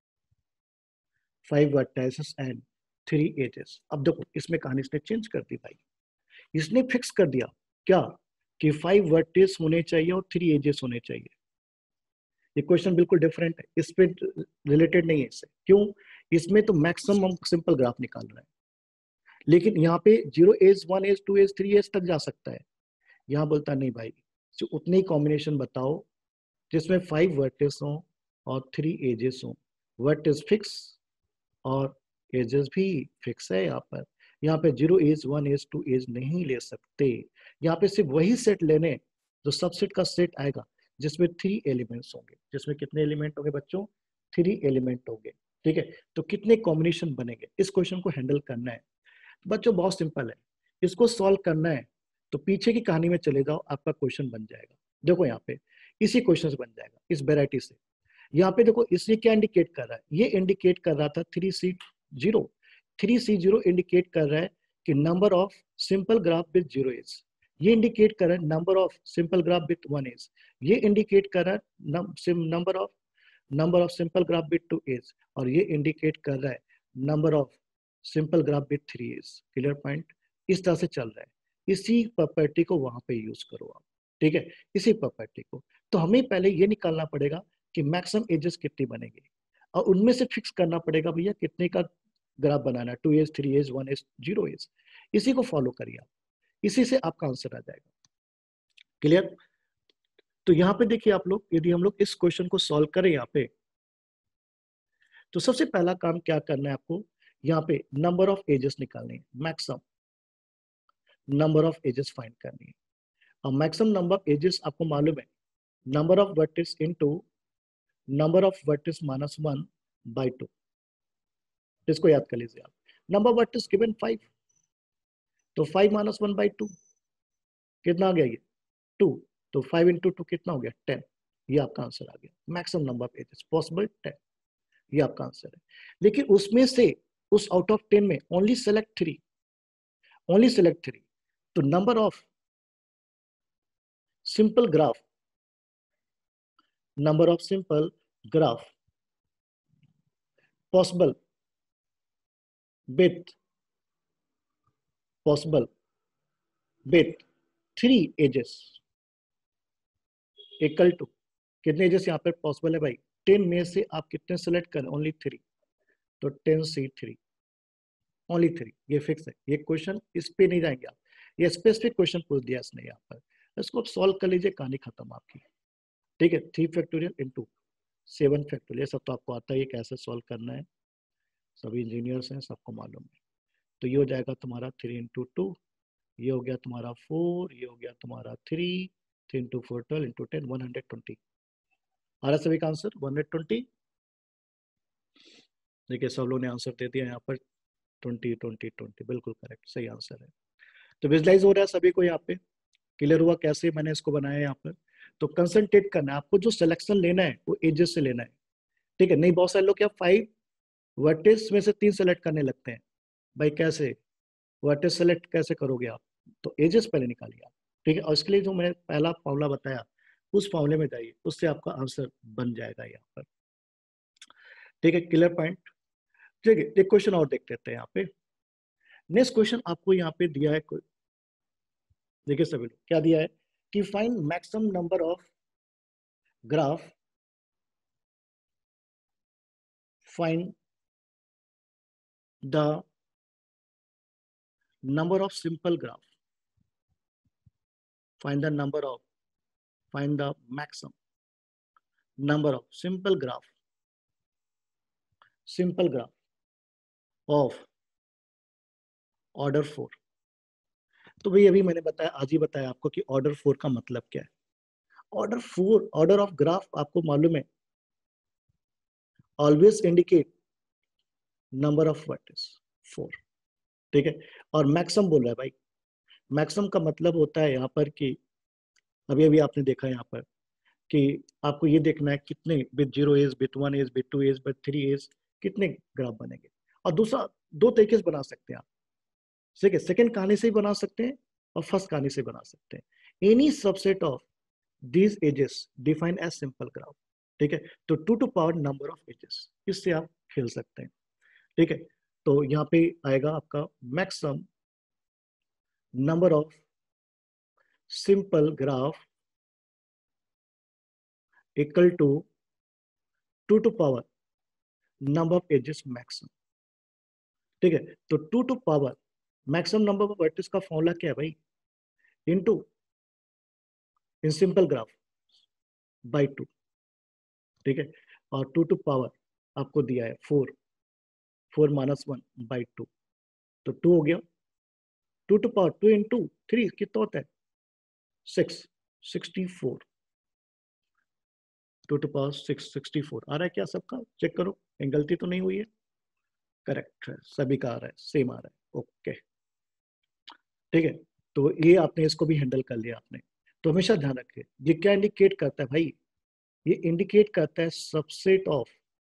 five vertices and three edges। अब देखो इसमें कहानी इसने चेंज कर दी भाई, इसने fix कर दिया क्या कि फाइव वर्टेस होने चाहिए और थ्री एजेस होने चाहिए। ये क्वेश्चन बिल्कुल डिफरेंट है, इस पे रिलेटेड नहीं है इससे। क्यों? इसमें तो मैक्सिमम हम सिंपल ग्राफ निकाल रहे हैं, लेकिन यहाँ पे zero edge, one edge, two edge, three edge तक जा सकता है। यहाँ बोलता नहीं भाई, जो उतने ही कॉम्बिनेशन बताओ जिसमें फाइव वर्टेस हो और थ्री एजेस हो। वर्टेस फिक्स और एजेस भी फिक्स है। यहाँ पर यहाँ पे zero edge, one edge, two edge नहीं ले सकते। यहाँ पे सिर्फ वही सेट लेने जो सबसेट का सेट आएगा जिसमें थ्री एलिमेंट्स होंगे। जिसमें कितने एलिमेंट होंगे बच्चों? थ्री एलिमेंट होंगे। ठीक है, तो कितने कॉम्बिनेशन बनेंगे, इस क्वेश्चन को हैंडल करना है बच्चों। बहुत सिंपल है, इसको सॉल्व करना है तो पीछे की कहानी में चले जाओ, आपका क्वेश्चन बन जाएगा। देखो यहाँ पे इसी क्वेश्चन से बन जाएगा, इस वेराइटी से। यहाँ पे देखो इसलिए क्या इंडिकेट कर रहा है, ये इंडिकेट कर रहा था three C zero three C zero indicate कर रहा है कि number of simple graph with zero edge. ये इंडिकेट कर रहा है number of simple graph with one edge. ये इंडिकेट कर रहा है number of number of simple graph with two edge. और ये इंडिकेट कर रहा है number of simple graph with three edge. Clear point? इस तरह से चल रहा है। इसी प्रॉपर्टी को वहां पे यूज करो आप। ठीक है, इसी प्रॉपर्टी को। तो हमें पहले ये निकालना पड़ेगा कि मैक्सिमम एजेस कितनी बनेगी, और उनमें से फिक्स करना पड़ेगा भैया कितने का ग्राफ बनाना है, two edge, three edge, one edge, zero edge. इसी को फॉलो करिए आप, इसी से आपका आंसर आ जाएगा। क्लियर? तो यहाँ पे देखिए आप लोग, यदि हम लोग इस क्वेश्चन को सॉल्व करें यहाँ पे, तो सबसे पहला काम क्या करना है आपको, यहाँ पे नंबर ऑफ एजेस निकालनी है, maximum number of edges find करनी है। और मैक्सिमम नंबर ऑफ एजेस आपको मालूम है, number of vertices into number of vertices minus one by two. इसको याद कर लीजिए आप। नंबर वर्टिस गिवन फाइव, तो five minus one by two कितना आ गया, ये टू। तो फाइव इंटू टू कितना हो गया, टेन। ये आपका आंसर आ गया, maximum number of edges possible ten. ये आपका आंसर है। लेकिन उसमें से, उस आउट ऑफ टेन में only select three only select three तो number of simple graph number of simple graph possible with possible with three edges equal to, कितने एजेस यहाँ पर पॉसिबल है भाई, टेन में से आप कितने सेलेक्ट करें, ओनली थ्री। तो ten C three, only three, ये फिक्स है। ये क्वेश्चन इस पे नहीं जाएंगे आप, ये स्पेसिफिक क्वेश्चन पूछ दिया इसने यहाँ पर। इसको सॉल्व कर लीजिए, कहानी खत्म आपकी। ठीक है, three factorial into seven factorial, ये सब तो आपको आता है, ये कैसे सॉल्व करना है, सभी इंजीनियर्स हैं, सबको मालूम है। तो ये हो जाएगा तुम्हारा थ्री इंटू टू, ये हो गया तुम्हारा फोर, ये हो गया तुम्हारा three, three into four twelve into ten one hundred twenty. आ रहा सभी का आंसर वन हंड्रेड ट्वेंटी। देखिए सब लोगों ने आंसर दे दिया यहाँ पर, ट्वेंटी ट्वेंटी ट्वेंटी, बिल्कुल करेक्ट, सही आंसर है। तो विजुलाइज हो रहा है सभी को यहाँ पे? क्लियर हुआ कैसे मैंने इसको बनाया यहाँ पर? तो कंसंट्रेट करना है आपको, जो सिलेक्शन लेना है वो एजेस से लेना है। ठीक है। नहीं, बहुत सारे लोग क्या फाइव वर्टिस में से तीन सेलेक्ट करने लगते हैं। भाई कैसे वर्टिस सेलेक्ट कैसे करोगे आप? तो एजेस पहले निकालिए आप, ठीक है। और इसके लिए जो मैंने पहला फॉर्मूला बताया उस फॉर्मूले में जाइए, उससे आपका आंसर बन जाएगा यहाँ पर, ठीक है। Clear point. ठीक है, एक क्वेश्चन और देख लेते हैं यहाँ पे। नेक्स्ट क्वेश्चन आपको यहाँ पे दिया है, देखिए सभी लोग क्या दिया है कि find maximum number of graph, find the number of simple graph, find the number of, find the maximum number of simple graph, simple graph of order four. तो भाई अभी मैंने बताया, आज ही बताया आपको कि ऑर्डर फोर का मतलब क्या है। Order four, order of graph आपको मालूम है always indicate number of vertices four, ठीक है। और मैक्सिमम बोल रहा है भाई, मैक्सिमम का मतलब होता है यहाँ पर कि अभी अभी आपने देखा यहाँ पर कि आपको ये देखना है कितने with zero edge, with one edge, with two edge, with three edge, कितने ग्राफ बनेंगे। और दूसरा दो तरीके से बना सकते हैं आप, ठीक है। सेकंड कहानी से ही बना सकते हैं और फर्स्ट कहानी से बना सकते हैं। Any subset of these edges define edge simple graph, ठीक है। तो two to power number of edges, इससे आप खेल सकते हैं, ठीक है। तो यहाँ पे आएगा आपका maximum number of simple graph equal to two to power number of edges maximum, ठीक है। तो two to power maximum number of vertices का फॉर्मूला क्या है भाई, इनटू इन सिंपल ग्राफ बाय टू, ठीक है। और टू टू पावर आपको दिया है four, four minus one by two, तो टू हो गया। Two to power two into three कितना होता है six, sixty four. To to power six, sixty four आ रहा है क्या सबका? चेक करो कहीं गलती तो नहीं हुई है। करेक्ट है, सभी का आ रहा है, सेम आ रहा है, ओके, ठीक है। तो ये आपने इसको भी हैंडल कर लिया आपने। तो हमेशा ध्यान रखिए ये क्या इंडिकेट करता है भाई, ये इंडिकेट करता है सबसेट ऑफ,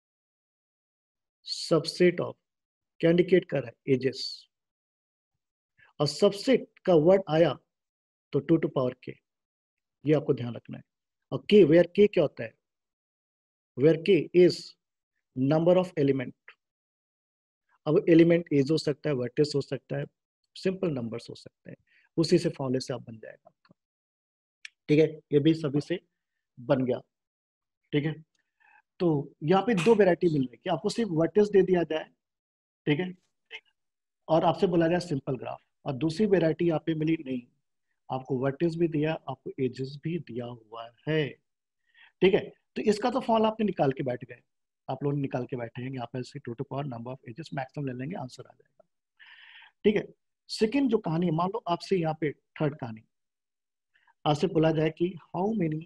सबसेट ऑफ क्या इंडिकेट कर रहा है एजेस, और सबसेट का वर्ड आया तो टू टू पावर के, ये आपको ध्यान रखना है। और के, वेयर के क्या होता है, where K is number of element. अब एलिमेंट एज हो सकता है, वर्टिस हो सकता है, सिंपल नंबर्स हो सकते हैं, उसी से फॉर्मूले से आप बन जाएगा आपका, ठीक है। ये भी सभी से बन गया, ठीक है। तो यहाँ पे दो वेराइटी मिल रही है कि आपको सिर्फ वर्टिस दे दिया जाए, ठीक है, और आपसे बोला जाए सिंपल ग्राफ। और दूसरी वेराइटी यहाँ पे मिली नहीं, आपको वर्टिस भी दिया, आपको एजेस भी दिया हुआ है, ठीक है। तो इसका तो फॉर्मूला आपने निकाल के बैठ गए, आप लोग निकाल के बैठे हैं यहाँ पे, two to power number of edges maximum ले लेंगे, आंसर आ जाएगा, ठीक है। सेकंड जो कहानी है, मान लो आपसे यहाँ पे थर्ड कहानी आपसे बोला जाए कि how many,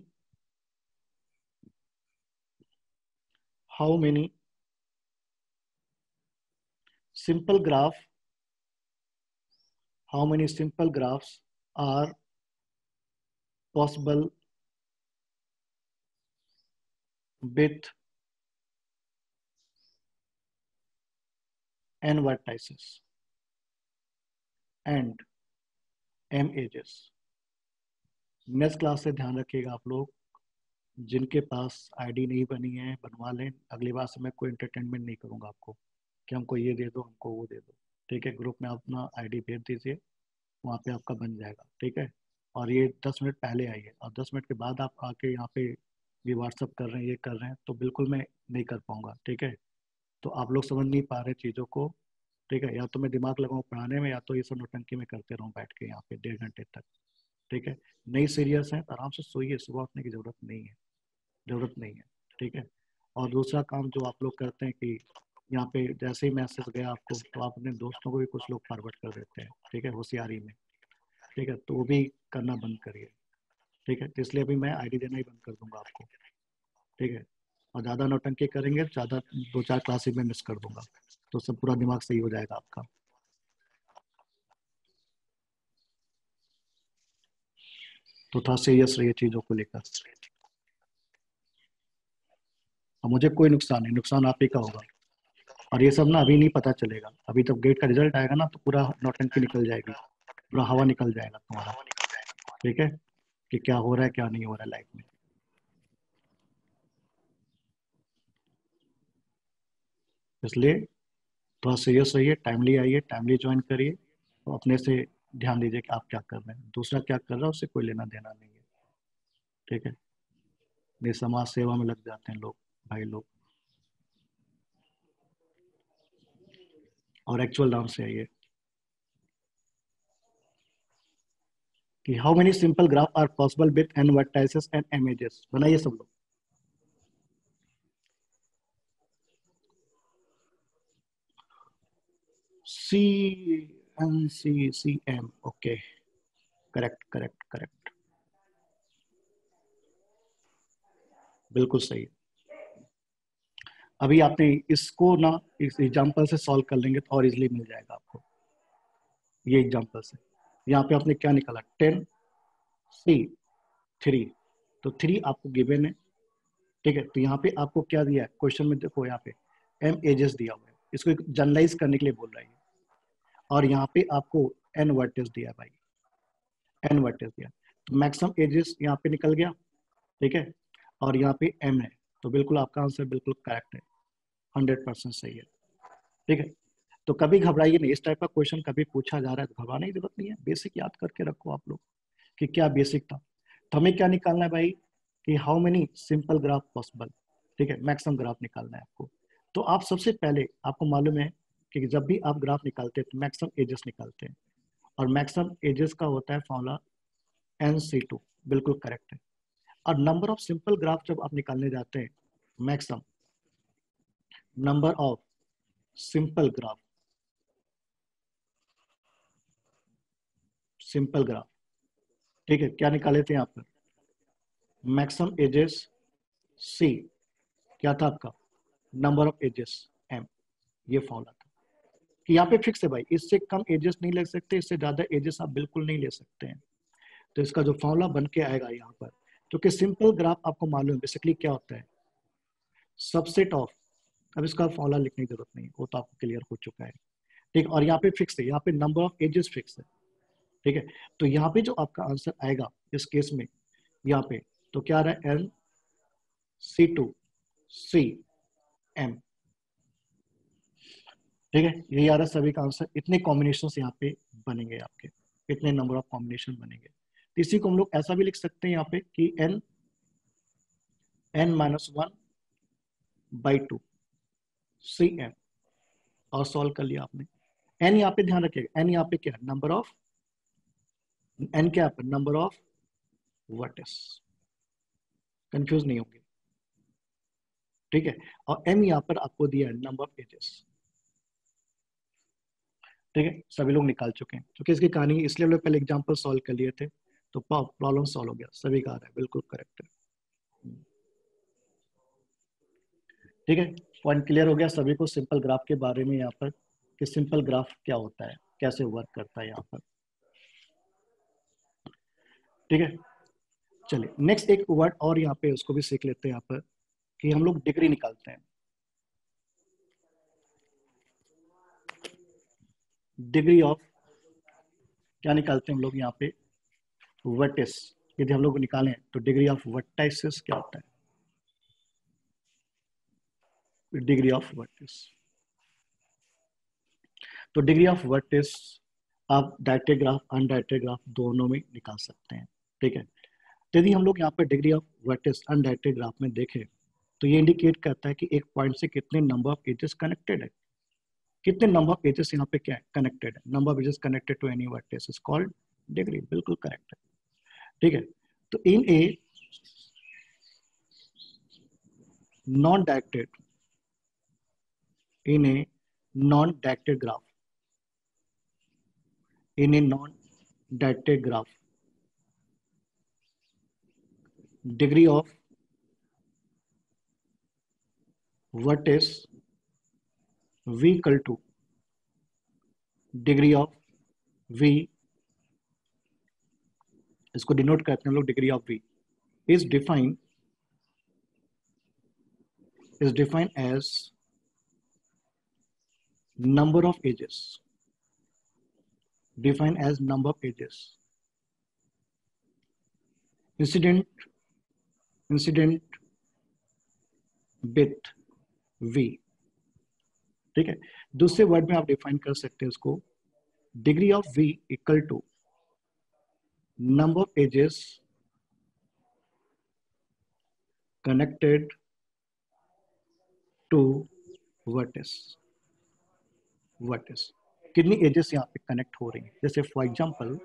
how many simple graph, how many simple graphs are possible with n vertices and m edges। Next class से ध्यान रखिएगा आप लोग, जिनके पास आईडी नहीं बनी है बनवा लें, अगली बार से मैं कोई एंटरटेनमेंट नहीं करूंगा आपको कि हमको ये दे दो हमको वो दे दो, ठीक है। ग्रुप में अपना आईडी भेज दीजिए, वहाँ पे आपका बन जाएगा, ठीक है। और ये दस मिनट पहले आइए, और दस मिनट के बाद आप आके यहाँ पे ये व्हाट्सअप कर रहे हैं, ये कर रहे हैं, तो बिल्कुल मैं नहीं कर पाऊंगा, ठीक है। तो आप लोग समझ नहीं पा रहे चीज़ों को, ठीक है। या तो मैं दिमाग लगाऊं पढ़ाने में, या तो ये सब नौटंकी में करते रहूं बैठ के यहाँ पे डेढ़ घंटे तक, ठीक है। नहीं सीरियस है, आराम से सोइए, सुबह उठने की जरूरत नहीं है, जरूरत नहीं है, ठीक है। और दूसरा काम जो आप लोग करते हैं कि यहाँ पे जैसे ही मैसेज गया आपको, तो आप अपने दोस्तों को भी कुछ लोग फॉरवर्ड कर देते हैं, ठीक है, होशियारी में, ठीक है। तो वो भी करना बंद करिए, ठीक है। तो इसलिए अभी मैं आईडी देना ही बंद कर दूंगा आपको, ठीक है। और ज़्यादा नौटंकी करेंगे, ज़्यादा दो चार क्लासेज में मिस कर दूंगा, तो सब पूरा दिमाग सही हो जाएगा आपका। तो थोड़ा सीरियस रहिए चीज़ों को लेकर। और मुझे कोई नुकसान नहीं, नुकसान आप ही का होगा। और ये सब ना अभी नहीं पता चलेगा, अभी तब गेट का रिजल्ट आएगा ना तो पूरा नौटंकी निकल जाएगी, पूरा हवा निकल जाएगा तुम्हारा। ठीक है, कि क्या हो रहा है क्या नहीं हो रहा है लाइफ में। इसलिए थोड़ा सीरियस रहिए, टाइमली आइए, टाइमली ज्वाइन करिए, तो अपने से ध्यान दीजिए कि आप क्या कर रहे हैं, दूसरा क्या कर रहा है उससे कोई लेना देना नहीं है। ठीक है, ये समाज सेवा में लग जाते हैं लोग, भाई लोग। और एक्चुअल नाम से आइए कि how many simple graph are possible with N vertices and M edges, बनाइए सब लोग। C N C C M, okay, correct correct correct, बिल्कुल सही। अभी आपने इसको ना इस एग्जांपल से सॉल्व कर लेंगे तो और इजीली मिल जाएगा आपको। ये एग्जांपल से यहाँ पे आपने क्या निकाला, टेन सी थ्री, तो थ्री आपको गिवन है। ठीक है, तो यहाँ पे आपको क्या दिया है क्वेश्चन में, देखो यहाँ पे एम एजेस दिया हुआ है, इसको जनरलाइज करने के लिए बोल रहा है। और यहाँ पे आपको एन वर्टेज दिया है भाई, एन वर्टेज दिया, तो मैक्सिमम एजेस यहाँ पे निकल गया। ठीक है, और यहाँ पे एम है, तो बिल्कुल आपका आंसर बिल्कुल करेक्ट है, हंड्रेड परसेंट सही है। ठीक है, तो कभी घबराइए नहीं, इस टाइप का क्वेश्चन कभी पूछा जा रहा है तो घबराने की जरूरत नहीं है, बेसिक याद करके रखो आप लोग कि क्या बेसिक था। तो हमें क्या निकालना है भाई कि how many simple graph possible. ठीक है, मैक्सिमम ग्राफ निकालना है आपको। तो आप सबसे पहले, आपको मालूम है कि जब भी आप ग्राफ निकालते हैं तो मैक्सिमम एजेस निकालते हैं, और मैक्सिमम एजेस का होता है फॉर्मूला एन सी टू, बिल्कुल करेक्ट है। और नंबर ऑफ सिंपल ग्राफ जब आप निकालने जाते हैं, maximum number of simple graph, simple graph, ठीक है, क्या निकाले थे यहाँ पर, मैक्सिमम एजेस सी, क्या था आपका नंबर ऑफ एजेस एम, ये फॉर्मूला था। कि यहाँ पे फिक्स है भाई, इससे कम एजेस नहीं ले सकते, इससे ज्यादा एजेस आप बिल्कुल नहीं ले सकते हैं। तो इसका जो फॉर्मूला बन के आएगा यहाँ पर, क्योंकि सिंपल ग्राफ आपको मालूम है बेसिकली क्या होता है, सबसेट ऑफ, अब इसका फॉर्मूला लिखने की जरूरत नहीं, वो तो आपको क्लियर हो चुका है। ठीक, और यहाँ पे फिक्स है, यहाँ पे नंबर ऑफ एजेस फिक्स है। ठीक है, तो यहाँ पे जो आपका आंसर आएगा इस केस में, यहाँ पे तो क्या आ रहा है, N C two C M. ठीक है, यही आ रहा है सभी का आंसर। इतने कॉम्बिनेशन यहाँ पे बनेंगे आपके, इतने नंबर ऑफ कॉम्बिनेशन बनेंगे। तो इसी को हम लोग ऐसा भी लिख सकते हैं यहाँ पे कि N N minus one by two C M, और सॉल्व कर लिया आपने। एन यहाँ पे ध्यान रखिएगा, एन यहाँ पे क्या है, नंबर ऑफ, एन क्या है, नंबर ऑफ वर्टेक्स, कंफ्यूज नहीं होंगे। ठीक है, और एम यहाँ पर आपको दिया है नंबर ऑफ एजेस। ठीक है, सभी लोग निकाल चुके हैं, क्योंकि इसकी कहानी इसलिए हम लोग पहले एग्जाम्पल सॉल्व कर लिए थे, तो प्रॉब्लम सॉल्व हो गया, सभी का आ रहा है, बिल्कुल करेक्ट है। ठीक है, पॉइंट क्लियर हो गया सभी को सिंपल ग्राफ के बारे में यहाँ पर, कि सिंपल ग्राफ क्या होता है, कैसे वर्क करता है यहाँ पर। ठीक है, चलिए नेक्स्ट एक वर्ड और यहाँ पे उसको भी सीख लेते हैं यहाँ पर, कि हम लोग डिग्री निकालते हैं। डिग्री ऑफ, क्या निकालते हैं हम लोग यहाँ पे, वर्टिस। यदि हम लोग निकालें तो डिग्री ऑफ वर्टाइसिस क्या होता है, डिग्री ऑफ वर्टिस। तो डिग्री ऑफ वर्टिस आप डायरेक्टेड ग्राफ अनडायरेक्टेड ग्राफ दोनों में निकाल सकते हैं। ठीक है, यदि हम लोग यहाँ पर degree of vertices undirected graph में देखें तो ये इंडिकेट करता है कि एक पॉइंट से कितने नंबर ऑफ एजेस कनेक्टेड है, कितने नंबर ऑफ एजेस यहाँ पे क्या है कनेक्टेड है, number of edges connected to any vertex is called degree, बिल्कुल करेक्ट है। ठीक है, तो in a non directed, in a non-directed graph, in a non-directed graph, degree of vertex v equal to degree of v, इसको denote करते हैं हम लोग degree of v, is defined is defined as number of edges, defined as number of edges, incident incident width v, ठीक है। दूसरे word में आप डिफाइन कर सकते हैं इसको, degree of v equal to number of edges connected to vertex, vertex कितनी एजेस यहाँ पे कनेक्ट हो रही हैं। जैसे फॉर एग्जांपल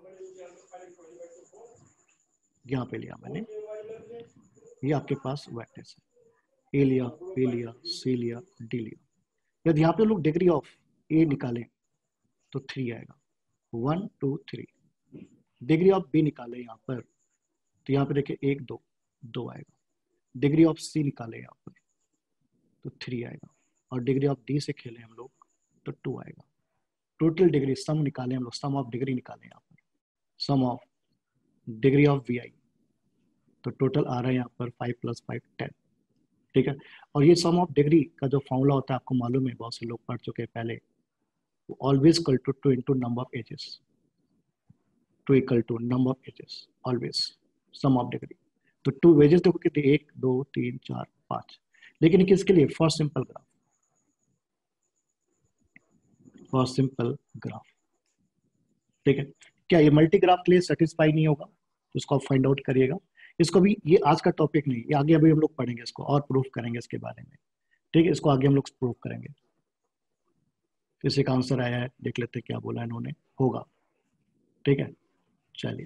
यहाँ पे लिया मैंने, ये आपके पास वर्टेक्स है, ए लिया, बी लिया, सी लिया, डी लिया। यदि यहाँ पे लोग डिग्री ऑफ ए निकालें तो थ्री आएगा, one two three. Degree of B निकाले यहाँ पर तो यहाँ पे देखिए एक दो, दो आएगा। डिग्री ऑफ सी निकाले यहाँ पर तो थ्री आएगा, और डिग्री ऑफ डी से खेले हम लोग तो टू आएगा। टोटल डिग्री सम निकाले हम लोग, सम ऑफ डिग्री निकाले यहाँ पर, sum of degree of V I, तो टोटल आ रहा है यहाँ पर फाइव प्लस फाइव टेन, ठीक है। और ये सम ऑफ डिग्री का जो फॉर्मूला होता है आपको मालूम है, बहुत से लोग पढ़ चुके हैं पहले, always equal to two into number of edges, two equal to number of edges, always sum of degree. तो टू एजेस देखो कितने, एक दो तीन चार पांच, लेकिन किसके लिए, for simple graph, for simple graph, ठीक है। क्या ये मल्टी ग्राफ के लिए सेटिस्फाई नहीं होगा, तो इसको आप फाइंड आउट करिएगा। इसको भी, ये आज का टॉपिक नहीं, ये आगे अभी हम लोग पढ़ेंगे इसको और प्रूफ करेंगे इसके बारे में, ठीक है। इसको आगे हम लोग प्रूफ करेंगे। किसी का आंसर आया है, देख लेते क्या बोला इन्होंने, होगा, ठीक है। चलिए,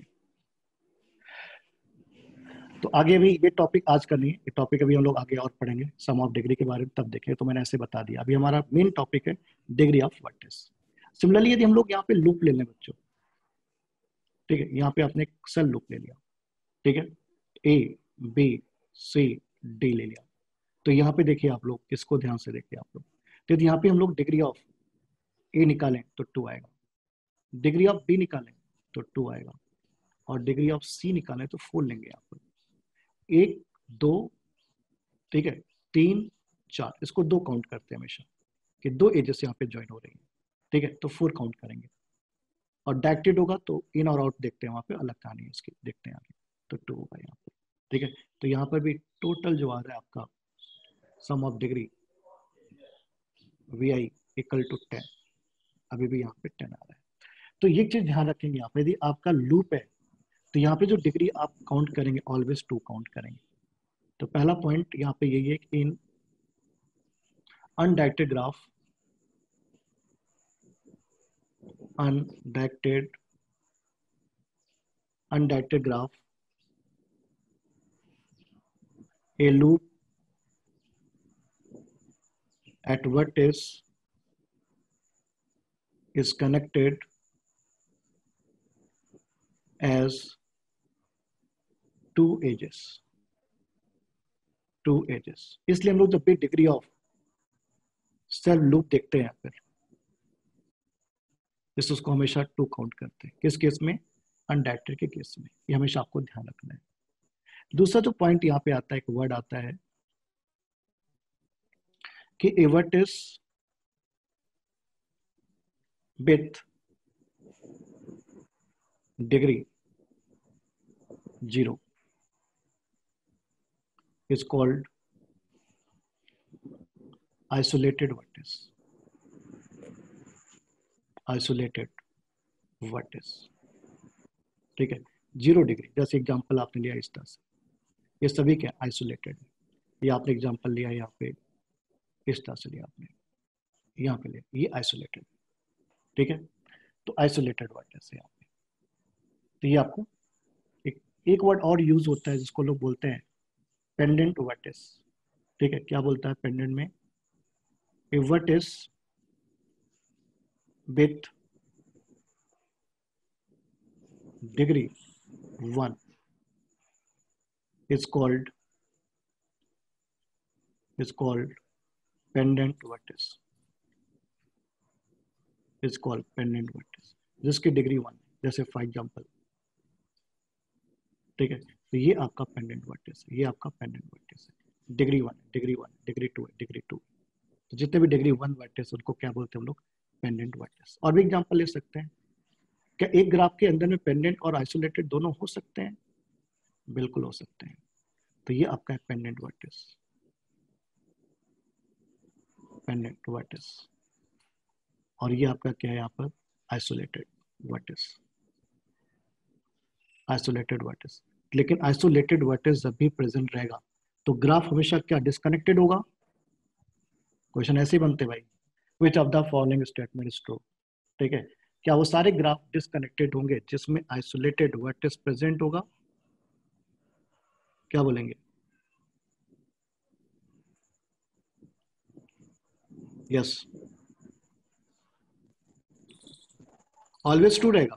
तो आगे भी ये टॉपिक आज का नहीं है, ये टॉपिक अभी हम लोग आगे और पढ़ेंगे, सम ऑफ डिग्री के बारे में तब देखेंगे। तो मैंने ऐसे बता दिया, अभी हमारा मेन टॉपिक है डिग्री ऑफ वर्टेक्स। सिमिलरली यदि हम लोग यहाँ पे लूप ले लें बच्चों, ठीक है, यहाँ पे आपने एक सेल लूप ले लिया, ठीक है, ए बी सी डी ले लिया। तो यहाँ पे देखिए आप लोग, इसको ध्यान से देखिए आप लोग, तो यहाँ पे हम लोग डिग्री ऑफ ए निकालें तो टू आएगा, डिग्री ऑफ बी निकालें तो टू आएगा, और डिग्री ऑफ सी निकालें तो फोर लेंगे यहाँ पर, एक दो, ठीक है, तीन चार, इसको दो काउंट करते हैं हमेशा कि दो एजेस यहाँ पे ज्वाइन हो रही है, ठीक है, तो फोर काउंट करेंगे। और डायरेक्टेड होगा तो इन और आउट देखते हैं, वहां पे अलग कहानी है इसकी, देखते हैं आगे, तो टू होगा यहाँ पे, ठीक है। तो यहाँ पर भी टोटल जो आ रहा है आपका sum of degree V I equal to ten, अभी भी यहाँ पे टेन आ रहा है। तो ये चीज ध्यान रखेंगे, यहाँ पे यदि आपका लूप है तो यहाँ पे जो डिग्री आप काउंट करेंगे ऑलवेज टू काउंट करेंगे। तो पहला पॉइंट यहाँ पे यही है कि in undirected graph, undirected undirected graph, a loop at vertex is connected as two edges, two edges। इसलिए हम लोग जब भी डिग्री ऑफ सेल लूप देखते हैं फिर इस उसको हमेशा टू काउंट करते हैं, किस केस में, अनडायरेक्टेड के केस में। ये हमेशा आपको ध्यान रखना है। दूसरा जो पॉइंट यहाँ पे आता है, एक वर्ड आता है कि a vertex with degree zero is called isolated vertex, isolated vertex, ठीक है। जीरो डिग्री, जैसे एग्जांपल आपने लिया इस तरह से, ये सभी क्या आइसोलेटेड है। ये आपने एग्जांपल लिया यहाँ पे, इस तरह से लिया आपने, यहाँ पे लिया, ये आइसोलेटेड, ठीक है। तो आइसोलेटेड वर्टेक्स है यहाँ पे। तो ये आपको एक एक वर्ड और यूज होता है जिसको लोग बोलते हैं पेंडेंट वर्टेक्स, ठीक है। क्या बोलता है पेंडेंट में, a vertex with degree one is called is called pendant vertex, is called pendant vertex, जिसकी डिग्री वन, जैसे फॉर एग्जांपल, ठीक है। तो ये आपका पेंडेंट वर्टेक्स है, ये आपका पेंडेंट वर्टेक्स है। Degree one, degree one, degree two, degree two. तो जितने भी डिग्री वन वर्टेक्स उनको क्या बोलते हैं हम लोग? Pendant vertex. और भी एग्जांपल ले सकते हैं। क्या एक ग्राफ के अंदर में पेंडेंट और आइसोलेटेड दोनों हो सकते हैं? बिल्कुल हो सकते हैं। तो ये आपका है पेंडेंट वर्टेक्स, पेंडेंट वर्टेक्स। और ये आपका क्या है यहाँ पर? Isolated vertex, isolated vertex. लेकिन आइसोलेटेड वर्टेक्स जब भी प्रेजेंट रहेगा तो ग्राफ हमेशा क्या डिस्कनेक्टेड होगा? क्वेश्चन ऐसे ही बनते भाई, which of the following statement is true. ठीक है, क्या वो सारे ग्राफ डिस्कनेक्टेड होंगे जिसमें आइसोलेटेड वर्टेक्स प्रेजेंट होगा? क्या बोलेंगे? यस, ऑलवेज ट्रू रहेगा,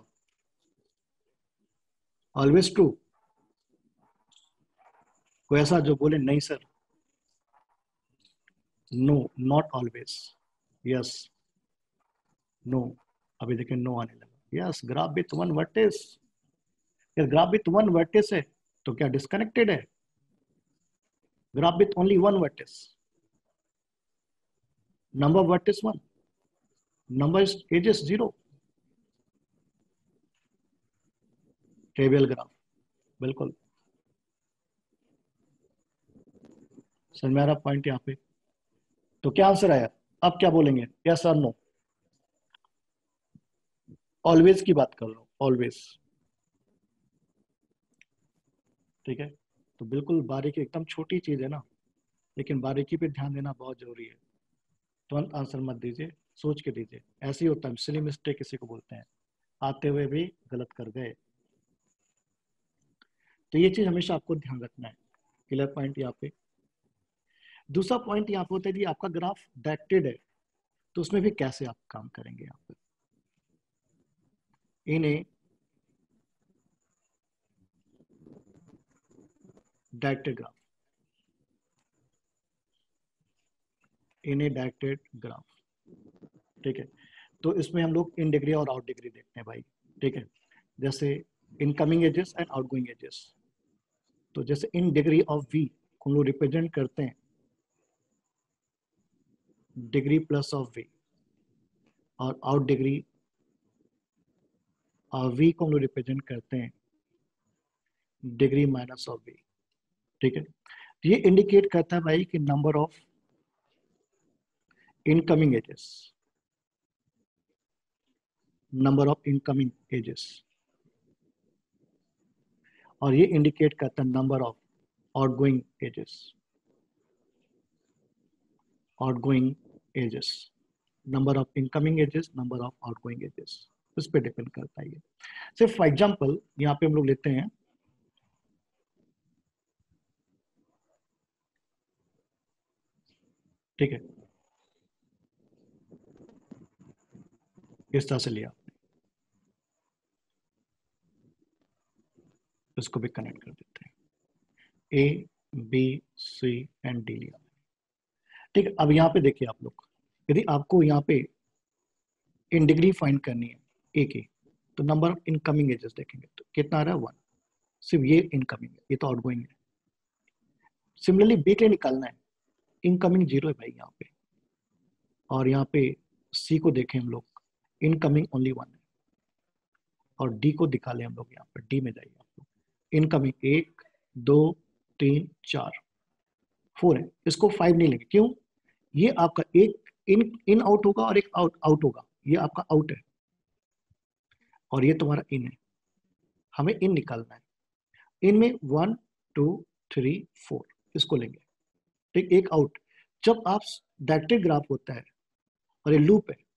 ऑलवेज ट्रू। कोई ऐसा जो बोले नहीं sir? No, not always. Yes, no. अभी देखिए नो आने लगा। Yes, graph with one vertex. यार ग्राफ विथ वन वर्टेक्स है तो क्या डिस्कनेक्टेड है? Graph with only one vertex, number of vertex one, number is edges zero, trivial graph. बिल्कुल सर, मेरा पॉइंट यहाँ पे। तो क्या आंसर आया? अब क्या बोलेंगे, यस और नो? ऑलवेज की बात कर रहा हूँ, ऑलवेज। ठीक है, तो बिल्कुल बारीकी, एकदम छोटी चीज है ना, लेकिन बारीकी पे ध्यान देना बहुत जरूरी है। तुरंत आंसर मत दीजिए, सोच के दीजिए। ऐसे ही होता है, सिली मिस्टेक किसी को बोलते हैं, आते हुए भी गलत कर गए। तो ये चीज हमेशा आपको ध्यान रखना है। क्लियर पॉइंट यहाँ पे। दूसरा पॉइंट यहाँ पे होता है कि आपका ग्राफ डायरेक्टेड है, तो उसमें भी कैसे आप काम करेंगे यहाँ पे? इन्हें डायरेक्टेड ग्राफ, इन्हें डायरेक्टेड ग्राफ। ठीक है, तो इसमें हम लोग इन डिग्री और आउट डिग्री देखते हैं भाई। ठीक है, जैसे incoming edges and outgoing edges. तो जैसे इन डिग्री ऑफ वी को हम लोग रिप्रेजेंट करते हैं डिग्री प्लस ऑफ वी, और आउट डिग्री और वी को हम लोग रिप्रेजेंट करते हैं डिग्री माइनस ऑफ वी। ठीक है, ये इंडिकेट करता है भाई कि number of incoming edges, number of incoming edges, और ये इंडिकेट करता है number of outgoing edges, outgoing edges, number of incoming edges, number of outgoing edges, इस पे डिपेंड करता है ये। सिर्फ फॉर एग्जांपल यहाँ पे हम लोग लेते हैं, ठीक है, इस तरह से लिया, इसको भी कनेक्ट कर देते हैं, A B C and D लिया। ठीक है, अब यहाँ पे देखिए आप लोग, यदि आपको यहाँ पे इन डिग्री फाइंड करनी है ए की, तो नंबर ऑफ इनकमिंग एजेस देखेंगे तो कितना आ रहा है? वन। सिर्फ ये इनकमिंग है, ये तो आउटगोइंग है। सिमिलरली बी के लिए निकालना है, इनकमिंग जीरो है भाई यहाँ पे, और यहाँ पे सी को देखें हम लोग, इनकमिंग ओनली वन है, और डी को दिखा ले हम लोग, यहाँ पे डी में जाइए आप लोग, इनकमिंग एक, दो, तीन, चार, फोर है। इसको फाइव नहीं लेंगे, क्यों? ये आपका एक इन इन आउट होगा और एक आउट आउट होगा, ये आपका आउट है और ये तुम्हारा इन है। हमें इन निकालना है, इनमें वन टू थ्री फोर, इसको लेंगे। ठीक, एक आउट। जब आप डायरेक्टेड ग्राफ होता है और ये लूप है,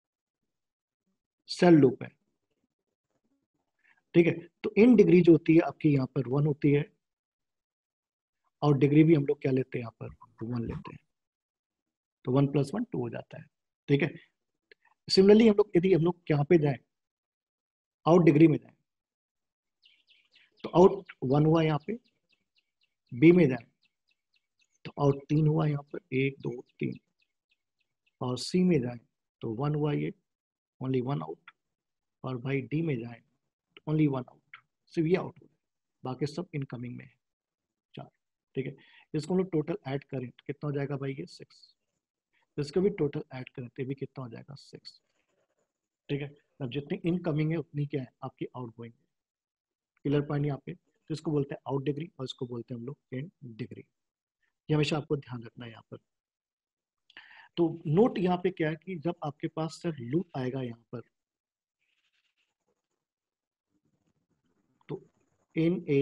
सेल लूप है, ठीक है, तो इन डिग्री जो होती है आपकी यहाँ पर वन होती है, और डिग्री भी हम लोग क्या लेते हैं यहाँ पर? वन लेते हैं, तो वन प्लस वन टू हो जाता है। ठीक है, सिमिलरली हम लोग यदि हम लोग यहाँ पे जाए, आउट डिग्री में जाए, तो आउट वन हुआ यहाँ पे, बी में जाए तो आउट तीन हुआ यहाँ पर, एक दो तीन, और सी में जाए तो वन हुआ ये, ओनली वन आउट, और भाई डी में जाए तो ओनली वन आउट, सिर्फ ये आउट हो, बाकी सब इनकमिंग में है, चार। ठीक है। इसको हम लोग टोटल ऐड करें तो कितना हो जाएगा भाई, ये सिक्स। इसको भी टोटल ऐड करें तो भी कितना हो जाएगा, सिक्स। ठीक है। अब जितनी इनकमिंग है उतनी क्या है, आपकी आउट गोइंग। क्लियर पॉइंट यहाँ पे। तो इसको बोलते हैं आउट डिग्री और इसको बोलते हैं हम लोग इन डिग्री। ये हमेशा आपको ध्यान रखना है यहाँ पर। तो नोट यहाँ पे क्या है कि जब आपके पास सर लूप आएगा यहाँ पर, तो in a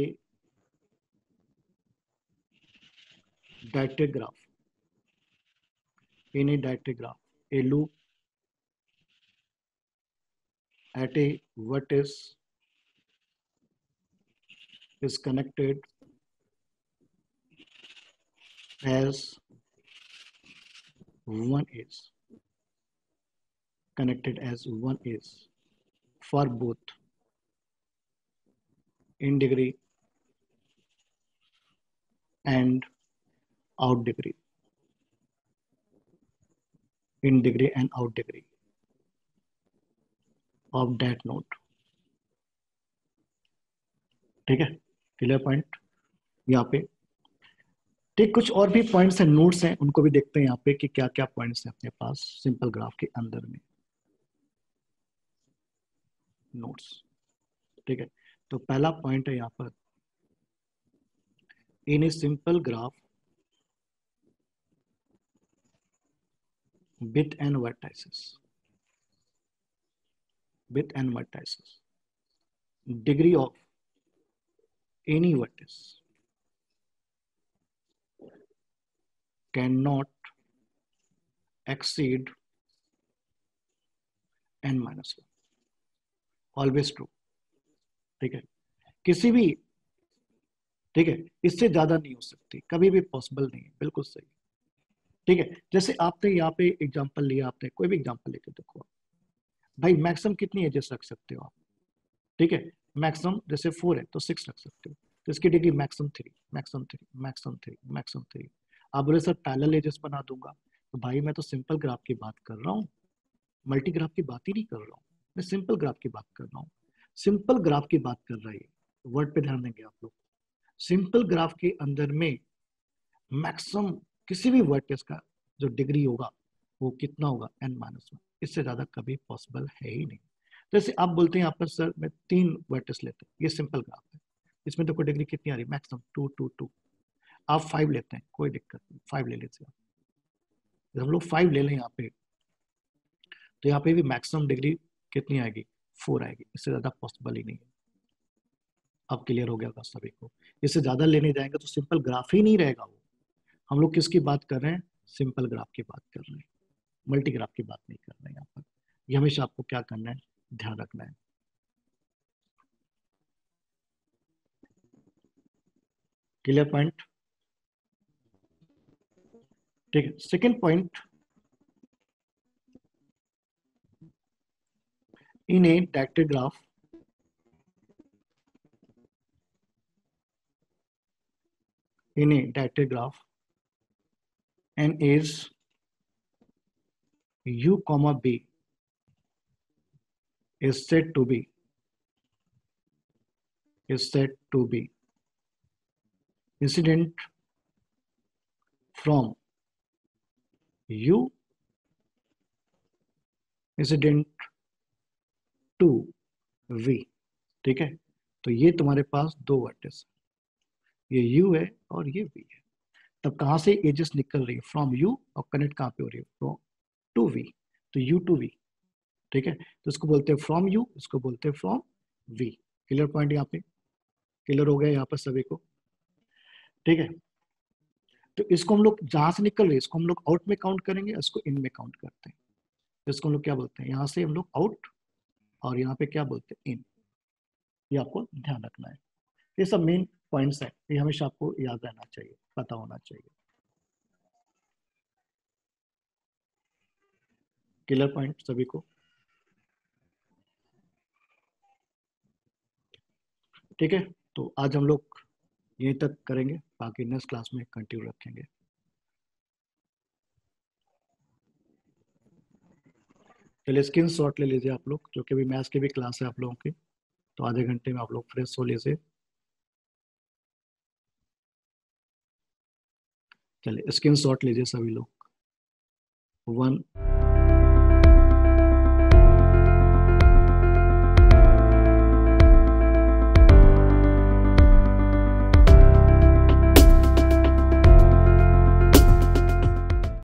directed graph, in a directed graph, a loop at a vertex is connected as one is connected as one is for both in degree and out degree, in degree and out degree of that node. ठीक है, clear point यहाँ पे। ठीक, कुछ और भी points हैं, notes हैं, उनको भी देखते हैं यहाँ पे कि क्या क्या पॉइंट्स हैं अपने पास सिंपल ग्राफ के अंदर में, नोट्स। ठीक है, तो पहला पॉइंट है यहाँ पर, in a simple graph with n vertices, with n vertices, degree of any vertex cannot exceed n minus one, always true। ठीक है, किसी भी, ठीक है, इससे ज्यादा नहीं हो सकती, कभी भी पॉसिबल नहीं है, बिल्कुल सही। ठीक है, जैसे आपने यहाँ पे एग्जांपल लिया, आपने कोई भी एग्जांपल लेके देखो भाई, मैक्सिमम कितनी एजेस रख सकते हो आप। ठीक है, मैक्सिमम जैसे फोर है तो सिक्स रख सकते हो, तो इसकी डिग्री maximum three, maximum three, maximum three, maximum three. आप बोले सर पैरेलल एजेस बना दूंगा, तो भाई मैं तो सिंपल ग्राफ की बात कर रहा हूँ, मल्टी ग्राफ की बात ही नहीं कर रहा हूँ, मैं सिंपल ग्राफ की बात कर रहा हूँ। सिंपल ग्राफ की बात कर रहा है, वर्ड पे ध्यान देंगे आप लोग। सिंपल ग्राफ के अंदर में मैक्सिमम किसी भी वर्टेक्स का जो डिग्री होगा वो कितना होगा, एन माइनस वन, इससे ज्यादा कभी पॉसिबल है ही नहीं। जैसे आप बोलते हैं यहाँ पर सर मैं तीन वर्टेक्स लेते हैं, ये सिंपल ग्राफ है, इसमें देखो डिग्री कितनी आ रही है, मैक्सिमम टू टू टू। आप फाइव लेते हैं, कोई दिक्कत नहीं, फाइव ले लेते हैं। जब हम लोग फाइव ले लें यहाँ पे, तो यहाँ पे भी मैक्सिमम डिग्री कितनी आएगी, फोर आएगी, इससे ज्यादा पॉसिबल ही नहीं है। अब क्लियर हो गया होगा सभी को। इससे ज्यादा लेने जाएंगे तो सिंपल ग्राफ ही नहीं रहेगा वो। हम लोग किसकी बात कर रहे हैं, सिंपल ग्राफ की बात कर रहे हैं, मल्टी ग्राफ की बात नहीं कर रहे हैं यहाँ पर। ये हमेशा आपको क्या करना है, ध्यान रखना है। Clear point. ठीक है, second point, in a directed graph in a directed graph n is u comma b is said to be is said to be incident from u incident to v। ठीक है, तो ये तुम्हारे पास दो vertex, ये u है और ये v है। तब कहां से एजेस निकल रही है, फ्रॉम u, और कनेक्ट कहां पे हो रही है, फ्रॉम टू v, तो u टू v। ठीक है, तो इसको बोलते हैं फ्रॉम u, इसको बोलते हैं फ्रॉम v। क्लियर पॉइंट यहाँ पे, क्लियर हो गया यहाँ पर सभी को। ठीक है, तो इसको हम लोग जहां से निकल रहे हैं इसको हम लोग आउट में काउंट करेंगे, इसको इन में काउंट करते हैं। इसको हम लोग क्या बोलते हैं, यहाँ से हम लोग आउट, और यहाँ पे क्या बोलते हैं, इन। ये आपको ध्यान रखना है, ये सब मेन पॉइंट्स है, ये हमेशा आपको याद रहना चाहिए, पता होना चाहिए। क्लियर पॉइंट सभी को। ठीक है, तो आज हम लोग यहीं तक करेंगे, बाकी नेक्स्ट क्लास में कंटिन्यू रखेंगे। चलिए स्क्रीन शॉट ले लीजिए आप लोग, जो कि अभी मैथ्स की भी क्लास है आप लोगों की, तो आधे घंटे में आप लोग फ्रेश हो लीजिए। चलिए स्क्रीन शॉट लीजिए सभी लोग। वन